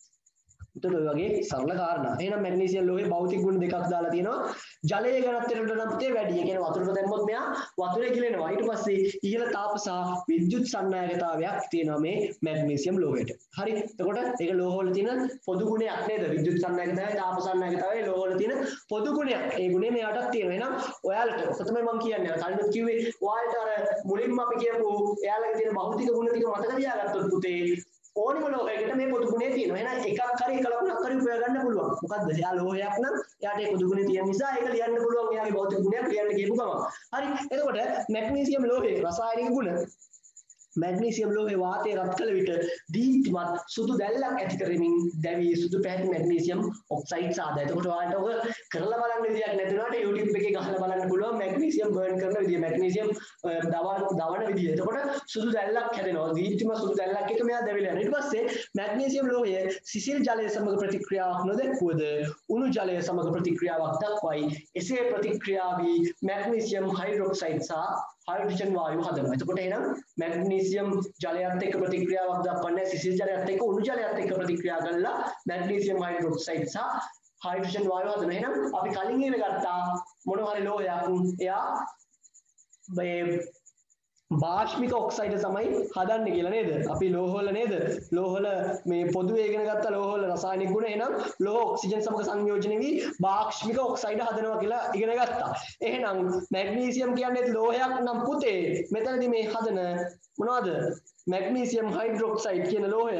එතකොට ඔය වගේ සරල කාරණා. එහෙනම් මැග්නීසියම් ලෝහයේ භෞතික ගුණ දෙකක් දාලා තියෙනවා. ජලයේ ඝනත්වයට වඩා නම් පුතේ වැඩි. ඒ කියන්නේ වතුරට දැම්මොත් මෙයා වතුරේ ගිලෙනවා. ඊට පස්සේ ඉහළ තාප සහ විද්‍යුත් සන්නායකතාවයක් තියෙනවා මේ මැග්නීසියම් ලෝහයට. හරි. එතකොට ඒක ලෝහ වල තියෙන පොදු ගුණයක් නේද? විද්‍යුත් සන්නායකතාවය, තාප සන්නායකතාවය ලෝහ වල තියෙන පොදු ගුණයක්. ඒ ගුණය මෙයාටත් තියෙනවා. එහෙනම් ඔයාලට ඔක තමයි මම කියන්නේ. කලින් කිව්වේ ඔයාලට අර මුලින්ම අපි කියපු එයාලගේ තියෙන භෞතික ගුණ ටික මතක තියාගත්තොත් පුතේ ඕනිම ලෝහයකට මේ පොදු ගුණය තියෙනවා. එහෙනම් එකක් හරි එක ලකුණක් හරි උපයව ගන්න පුළුවන්. මොකද්ද? එයා ලෝහයක් නම් එයාට ඒ පොදු ගුණය තියෙන නිසා ඒක ලියන්න පුළුවන්. එයාගේ භෞතික ගුණයක් ලියන්න කියපු ගමන්. හරි. එතකොට මැග්නීසියම් ලෝහයේ රසායනික ගුණ මැග්නීසියම් ලෝහයේ වාතය රත් කළ විට දීප්තිමත් සුදු දැල්ලක් ඇති කරමින් දැවි සුදු පැහැති මැග්නීසියම් ඔක්සයිඩ් සාදා. එතකොට ඔයාලට ඔක කරලා බලන්න විදියක් නැති වුණාට YouTube එකේ ගහලා බලන්න පුළුවන් මැග්නීසියම් බර්න් කරන විදිය, මැග්නීසියම් දවන දවන විදිය. එතකොට සුදු දැල්ලක් හැදෙනවා. දීප්තිමත් සුදු දැල්ලක් එක මෙයා දැවිලා යනවා. ඊට පස්සේ මැග්නීසියම් ලෝහය සිසිල් ජලය සමග ප්‍රතික්‍රියාවක් නොදක්වද උණු ජලය සමග ප්‍රතික්‍රියාවක් දක්වයි. එසේ ප්‍රතික්‍රියා වී මැග්නීසියම් හයිඩ්‍රොක්සයිඩ් සහ හයිඩ්‍රජන් වායුව හදනවා. එතකොට එහෙනම් මැග්නීසියම් ජලයත් එක්ක ප්‍රතික්‍රියාවක් දක්වන්නේ සිසිල් ජලයත් එක්ක උණු ජලයත් එක්ක ප්‍රතික්‍රියා කරලා මැග්නීසියම් හයිඩ්‍රොක්සයිඩ් සහ හයිඩ්‍රජන් වායුව හදනවා. එහෙනම් අපි කලින් ඉගෙන ගත්තා මොන හරි ලෝහයක් එයා මේ භාෂ්මික ඔක්සයිඩ් තමයි හදන්නේ කියලා නේද? අපි ලෝහවල නේද? ලෝහවල මේ පොදුවේ ඉගෙන ගත්ත ලෝහවල රසායනික ගුණ එහෙනම් ලෝහ ඔක්සිජන් සමග සංයෝජන වී භාෂ්මික ඔක්සයිඩ් හදනවා කියලා ඉගෙන ගත්තා. එහෙනම් මැග්නීසියම් කියන්නේ ලෝහයක් නම් පුතේ මෙතනදී මේ හදන මොනවද? මැග්නීසියම් හයිඩ්‍රොක්සයිඩ් කියන ලෝහය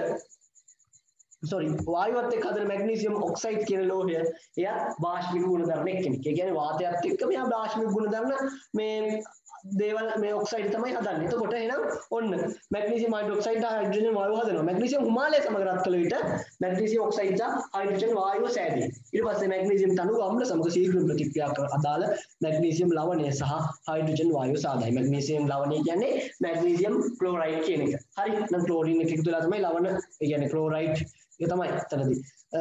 sorry වායුවත් එක්ක හදන මැග්නීසියම් ඔක්සයිඩ් කියන ලෝහය එයා භාෂ්මික ගුණ ධර්ම එක්කෙනෙක්. ඒ කියන්නේ වාතයත් එක්ක මෙයා භාෂ්මික ගුණ ධර්ම මේ දේවල් මේ ඔක්සයිඩ් තමයි හදන්නේ. එතකොට එහෙනම් ඔන්න මැග්නීසියම් හයිඩ්‍රොක්සයිඩ් හයිඩ්‍රජන් වායුව හදනවා. මැග්නීසියම් හිමාලය සමග රත් කළ විට මැග්නීසියම් ඔක්සයිඩ් සහ හයිඩ්‍රජන් වායුව සෑදේ. ඊට පස්සේ මැග්නීසියම් තනු අම්ල සමග ශීඝ්‍ර ප්‍රතික්‍රියා කර අදාළ මැග්නීසියම් ලවණය සහ හයිඩ්‍රජන් වායුව සාදයි. මැග්නීසියම් ලවණය කියන්නේ මැග්නීසියම් ක්ලෝරයිඩ් කියන එක. හරි. නම් ක්ලෝරින් එක එකතු වෙලා තමයි ලවණ ඒ කියන්නේ ක්ලෝරයිඩ් ඒක තමයි එතනදී.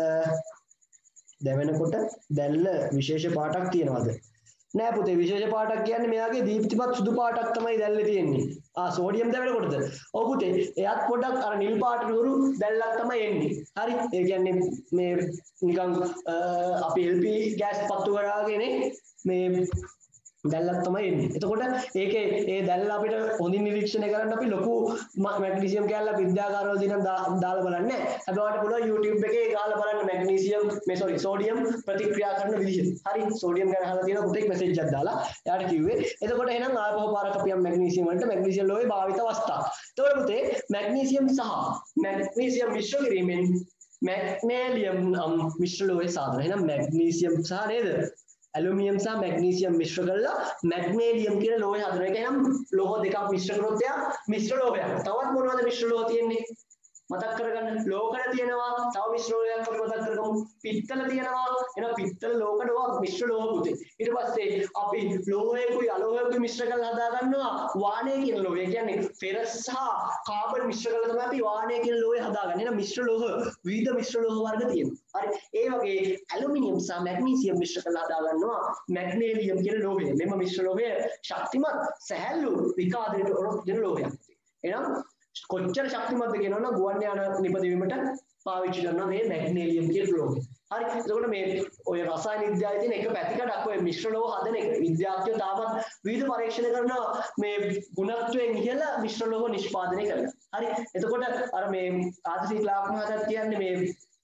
දැවෙනකොට දැල්ල විශේෂ පාටක් තියනවාද? නෑ පුතේ විශේෂ පාටක් කියන්නේ මෙයාගේ දීප්තිමත් සුදු පාටක් තමයි දැල්ලේ තියෙන්නේ. ආ සෝඩියම් දැවෙනකොටද? ඔව් පුතේ එයාත් පොඩක් අර නිල් පාට නුරු දැල්ලක් තමයි එන්නේ. හරි. ඒ කියන්නේ මේ නිකන් අපි එල් පී ගෑස් පත්තු කරාගෙන මේ දැල්ලක් තමයි එන්නේ. එතකොට ඒකේ ඒ දැල්ල අපිට හොඳින් නිරීක්ෂණය කරන්න අපි ලොකු මැග්නීසියම් කැලලා විද්‍යාගාරවලදී නම් දාලා බලන්නේ නැහැ. හැබැයි ඔයාලට පුළුවන් YouTube එකේ ගාලා බලන්න මැග්නීසියම් මේ සෝරි සෝඩියම් ප්‍රතික්‍රියා කරන විදිහ. හරි සෝඩියම් ගැන අහලා තියෙන පුතෙක් මෙසේජ් එකක් දාලා එයාට කිව්වේ. එතකොට එහෙනම් ආපහු පාරක් අපි යමු මැග්නීසියම් වලට මැග්නීසියම් ලෝහයේ භාවිත අවස්ථා. එතකොට පුතේ මැග්නීසියම් සහ මැග්නීසියම් මිශ්‍ර කිරීමෙන් මැග්නීලියම් නම් මිශ්‍ර ලෝහයේ සාධන. එහෙනම් මැග්නීසියම් සහ නේද? ඇලුමිනියම් සහ මැග්නීසියම් මිශ්‍ර කරලා මැග්නීලියම් කියන ලෝහය හදනවා. ඒක නම් ලෝහ දෙකක් මිශ්‍ර කරොත් එයා මිශ්‍ර ලෝහයක්. තවත් මොනවද මිශ්‍ර ලෝහ තියෙන්නේ? මතක් කරගන්න. ලෝකඩ තියෙනවා. තව මිශ්‍ර ලෝහයක් අපි මතක් කරගමු. පිත්තල තියෙනවා. එහෙනම් පිත්තල ලෝකඩ මිශ්‍ර ලෝහ පුතේ. ඊට පස්සේ අපි ලෝහයකුයි අලෝහයකුයි මිශ්‍ර කරලා හදා ගන්නවා වාණය කියන ලෝහය. කියන්නේ ෆෙරස් සහ කාබන් මිශ්‍ර කරලා තමයි අපි වාණය කියන ලෝහය හදාගන්නේ. එහෙනම් මිශ්‍ර ලෝහ විවිධ මිශ්‍ර ලෝහ වර්ග තියෙනවා. හරි. ඒ වගේ ඇලුමිනියම් සහ මැග්නීසියම් මිශ්‍ර කරලා හදා ගන්නවා මැග්නීලියම් කියන ලෝහය. මෙම මිශ්‍ර ලෝහය ශක්තිමත් සැහැල්ලු විකාදයට ඔරොත් දෙන ලෝහයක්. එහෙනම් කොච්චර ශක්තිමත්ද කියනවනම් ගුවන් යාන නිපදවීමට පාවිච්චි කරනවා මේ මැග්නීලියම් කියන ලෝහය. හරි. එතකොට මේ ඔය රසායන විද්‍යාවේ තියෙන එක පැතිකඩක් ඔය මිශ්‍ර ලෝහ හදන එක. විද්‍යාඥයෝ තාමත් විවිධ පරීක්ෂණ කරනවා මේ ගුණත්වයෙන් ඉහළ මිශ්‍ර ලෝහ නිෂ්පාදනය කරනවා. හරි. එතකොට අර මේ ආදර්ශී ක්ලාක් මහත්තයා කියන්නේ මේ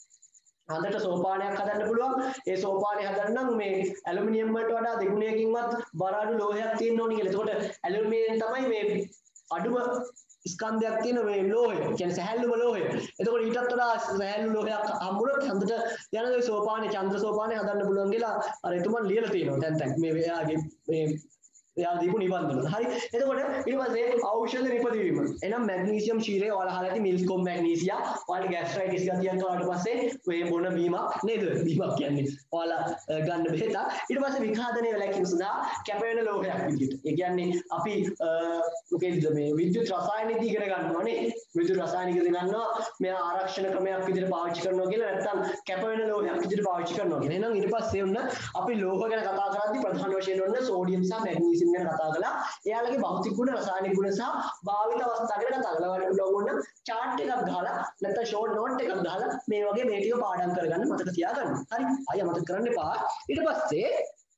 හදට සෝපානයක් හදන්න පුළුවන්. ඒ සෝපානය හදන්න නම් මේ ඇලුමිනියම් වලට වඩා දෙගුණයකින්වත් බර අඩු ලෝහයක් තියෙන්න ඕනේ කියලා. එතකොට ඇලුමිනියම් තමයි මේ අඩුම ස්කන්ධයක් තියෙන මේ ලෝහය. කියන්නේ සැහැල්ලුම ලෝහය. එතකොට ඊටත් වඩා සැහැල්ලු ලෝහයක් හම්බුනොත් හඳට යන ඒ සෝපානේ චන්ද්‍ර සෝපානේ හදන්න පුළුවන් කියලා අර එතුමන් ලියලා තියෙනවා. දැන් දැන් මේ එයාගේ මේ එයා දීපු නිබන්ධන. හරි. එතකොට ඊට පස්සේ ඖෂධ නිපදවීම. එහෙනම් මැග්නීසියම් ශීරය ඔයාලා අහලා ඇති මිල්ස්කොම් මැග්නීසියා. ඔයාලට ગેස්ට්‍රයිටිස් ගතියක් ආවට පස්සේ ඔය බොන බීමක් නේද? බීමක් කියන්නේ. ඔයාලා ගන්න බෙහෙත. ඊට පස්සේ විඝාතනය වැළැක්වීම සඳහා කැපවෙන ලෝහයක් විදිහට. ඒ කියන්නේ අපි මොකේද මේ විද්‍යුත් රසායනික ඉගෙන ගන්නවා නේ. විද්‍යුත් රසායනික ඉගෙන ගන්නවා මෙයා ආරක්ෂණ ක්‍රමයක් විදිහට පාවිච්චි කරනවා කියලා නැත්නම් කැපවෙන ලෝහයක් විදිහට පාවිච්චි කරනවා කියලා. එහෙනම් ඊට පස්සේ ඔන්න අපි ලෝහ ගැන කතා කරද්දී ප්‍රධාන වශයෙන් ඔන්න සෝඩියම් සහ මැග්නීසියම් ගැන කතා කළා. එයාලගේ භෞතික ගුණ, රසායනික ගුණ සහ භාවිත අවස්ථා ගැන කතා කළා. ඔයාලට පුළුවන් වුණා chart එකක් ගහලා නැත්නම් short note එකක් ගහලා මේ වගේ මේ ටික පාඩම් කරගන්න මතක තියාගන්න. හරි. අය මතක කරන්න එපා. ඊට පස්සේ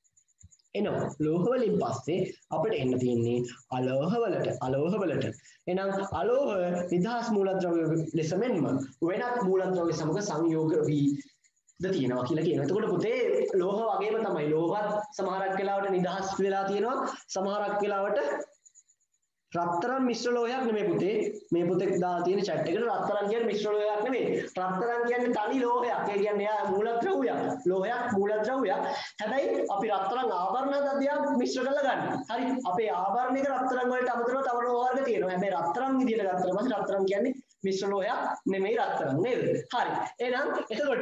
එනවා ලෝහ වලින් පස්සේ අපිට එන්න තියෙන්නේ අලෝහ වලට. අලෝහ වලට. එහෙනම් අලෝහ නිදහස් මූලද්‍රව්‍ය ලෙස මෙන්ම වෙනත් මූලද්‍රව්‍ය සමග සංයෝග වී ද තියෙනවා කියලා කියනවා. එතකොට පුතේ ලෝහ වගේම තමයි. ලෝහත් සමහරක් වෙලාවට නිදහස් වෙලා තියෙනවා. සමහරක් වෙලාවට රත්තරන් මිශ්‍ර ලෝහයක් නෙමෙයි පුතේ. මේ පුතේ දාලා තියෙන chat එකට රත්තරන් කියන්නේ මිශ්‍ර ලෝහයක් නෙමෙයි. රත්තරන් කියන්නේ තනි ලෝහයක්. ඒ කියන්නේ එයා මූලද්‍රව්‍යයක්. ලෝහයක් මූලද්‍රව්‍යයක්. හැබැයි අපි රත්තරන් ආභරණ හදද්දී මිශ්‍ර කරලා ගන්න. හරි. අපේ ආභරණයක රත්තරන් වලට අමතරව තව ලෝහ වර්ග තියෙනවා. හැබැයි රත්තරන් විදියට ගත්තට පස්සේ රත්තරන් කියන්නේ මිශ්‍ර ලෝහයක් නෙමෙයි රත්තරන් නේද? හරි. එහෙනම් එතකොට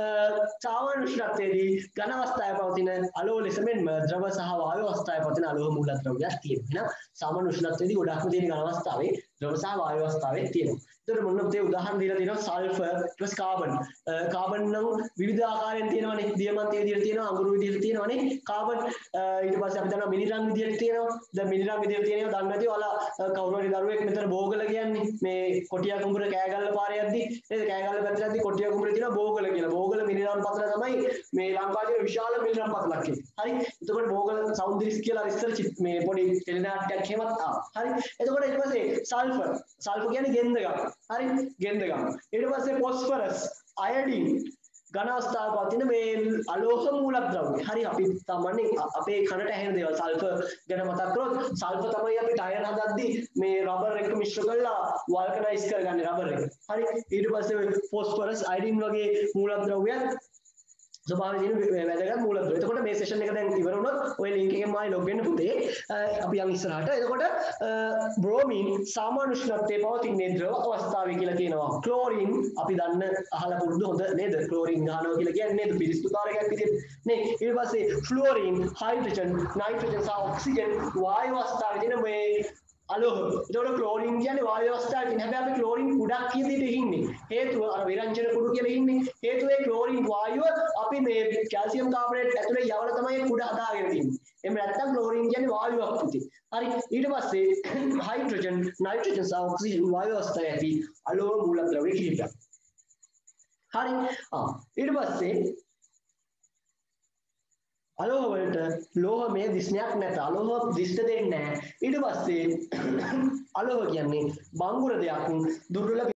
සාමාන්‍ය උෂ්ණත්වයේදී ඝන අවස්ථාවේ පවතින අලෝහ ලෙස මෙන්ම ද්‍රව සහ වායු අවස්ථාවේ පවතින අලෝහ මූලද්‍රව්‍යයක් තියෙනවා. එහෙනම් සාමාන්‍ය උෂ්ණත්වයේදී ගොඩක්ම තියෙන ඝන අවස්ථාවේ ද්‍රව සහ වායු අවස්ථාවේ තියෙනවා. එතකොට මොන පුතේ උදාහරණ දීලා තියෙනවා සල්ෆර් ඊට කාබන්. කාබන් නම් විවිධ ආකාරයෙන් තියෙනවානේ. දියමන්ති විදියට තියෙනවා, අඟුරු විදියට තියෙනවානේ. කාබන් ඊට පස්සේ අපි දන්නවා මිනිරම් විදියට තියෙනවා. දැන් මිනිරම් විදියට තියෙනවා දන්නේ නැති ඔයාලා කවුරු හරි දරුවෙක් මෙතන බෝගල කියන්නේ මේ කොටියා කුඹුර කෑගල්ල පාරේ යද්දි නේද? කෑගල්ල පැත්තට යද්දි කොටියා කුඹුරේ තියෙනවා බෝගල කියලා. බෝගල මිනිරම් පතල තමයි මේ ලංකාවේ විශාල මිනිරම් පතලක් කියන්නේ. හරි. එතකොට බෝගල සෞන්දර්යස් කියලා ඉස්සර මේ පොඩි ටෙලිනාට්‍යයක් එහෙමත් ආවා. හරි. එතකොට ඊට පස්සේ සල්ෆර්. සල්ෆර් කියන්නේ ගෙන්දගම්. හරි. ගෙන්දගම්. ඊට පස්සේ ෆොස්ෆරස්, අයඩින් ඝන අවස්ථාවේ පවතින මේ අලෝහ මූලද්‍රව්‍ය. හරි. අපි සාමාන්‍ය අපේ කනට ඇහෙන දේවල් සල්ෆර් ගැන මතක් කරොත් සල්ෆර් තමයි අපි ටයර් හදද්දී මේ රබර් එක මිශ්‍ර කරලා වල්කනයිස් කරගන්නේ රබර් එක. හරි. ඊට පස්සේ ෆොස්ෆරස්, අයඩින් වගේ මූලද්‍රව්‍යයන් ස්වභාවයෙන් වැදගත් මූලද්‍රව්‍ය. එතකොට මේ සෙෂන් එක දැන් ඉවර වුණොත් ඔය ලින්ක් එකෙන් මායි ලොග් වෙන්න පුතේ. අපි යන් ඉස්සරහට. එතකොට බ්‍රෝමීන් සාමාන්‍ය උෂ්ණත්වයේ පවතින ද්‍රව අවස්ථාවේ කියලා කියනවා. ක්ලෝරින් අපි දන්න අහලා පුරුදු හොඳ නේද? ක්ලෝරින් ගහනවා කියලා කියන්නේ නේද? පිරිසිදු කාරකයක් විදිහට. නේ. ඊට පස්සේ ෆ්ලුවරින්, හයිඩ්‍රජන්, නයිට්‍රජන් සහ ඔක්සිජන් වායු අවස්ථාවේ තියෙන මේ අලෝහ. එතකොට ක්ලෝරින් කියන්නේ වායු අවස්ථාවේ තියෙන. හැබැයි අපි ක්ලෝරින් කුඩක් කියන දෙයට ඉන්නේ. හේතුව අර විරංජන කුඩු කියලා ඉන්නේ. හේතුව ඒ ක්ලෝරින් වායුව අපි මේ කැල්සියම් කාබනේට් ඇතුලේ යවලා තමයි කුඩ හදාගෙන තියෙන්නේ. එහෙම නැත්නම් ක්ලෝරින් කියන්නේ වායුවක් පුතේ. හරි. ඊට පස්සේ හයිඩ්‍රජන්, නයිට්‍රජන් සහ ඔක්සිජන් වායු අවස්ථාවේ ඇති අලෝහ මූලද්‍රව්‍ය කිහිපයක්. හරි. ආ ඊට පස්සේ අලෝහ වලට ලෝහමය දිස්නයක් නැත. අලෝහ දිස්ට දෙන්නේ නැහැ. ඊට පස්සේ අලෝහ කියන්නේ බංගුර දෙයක් දුර්වල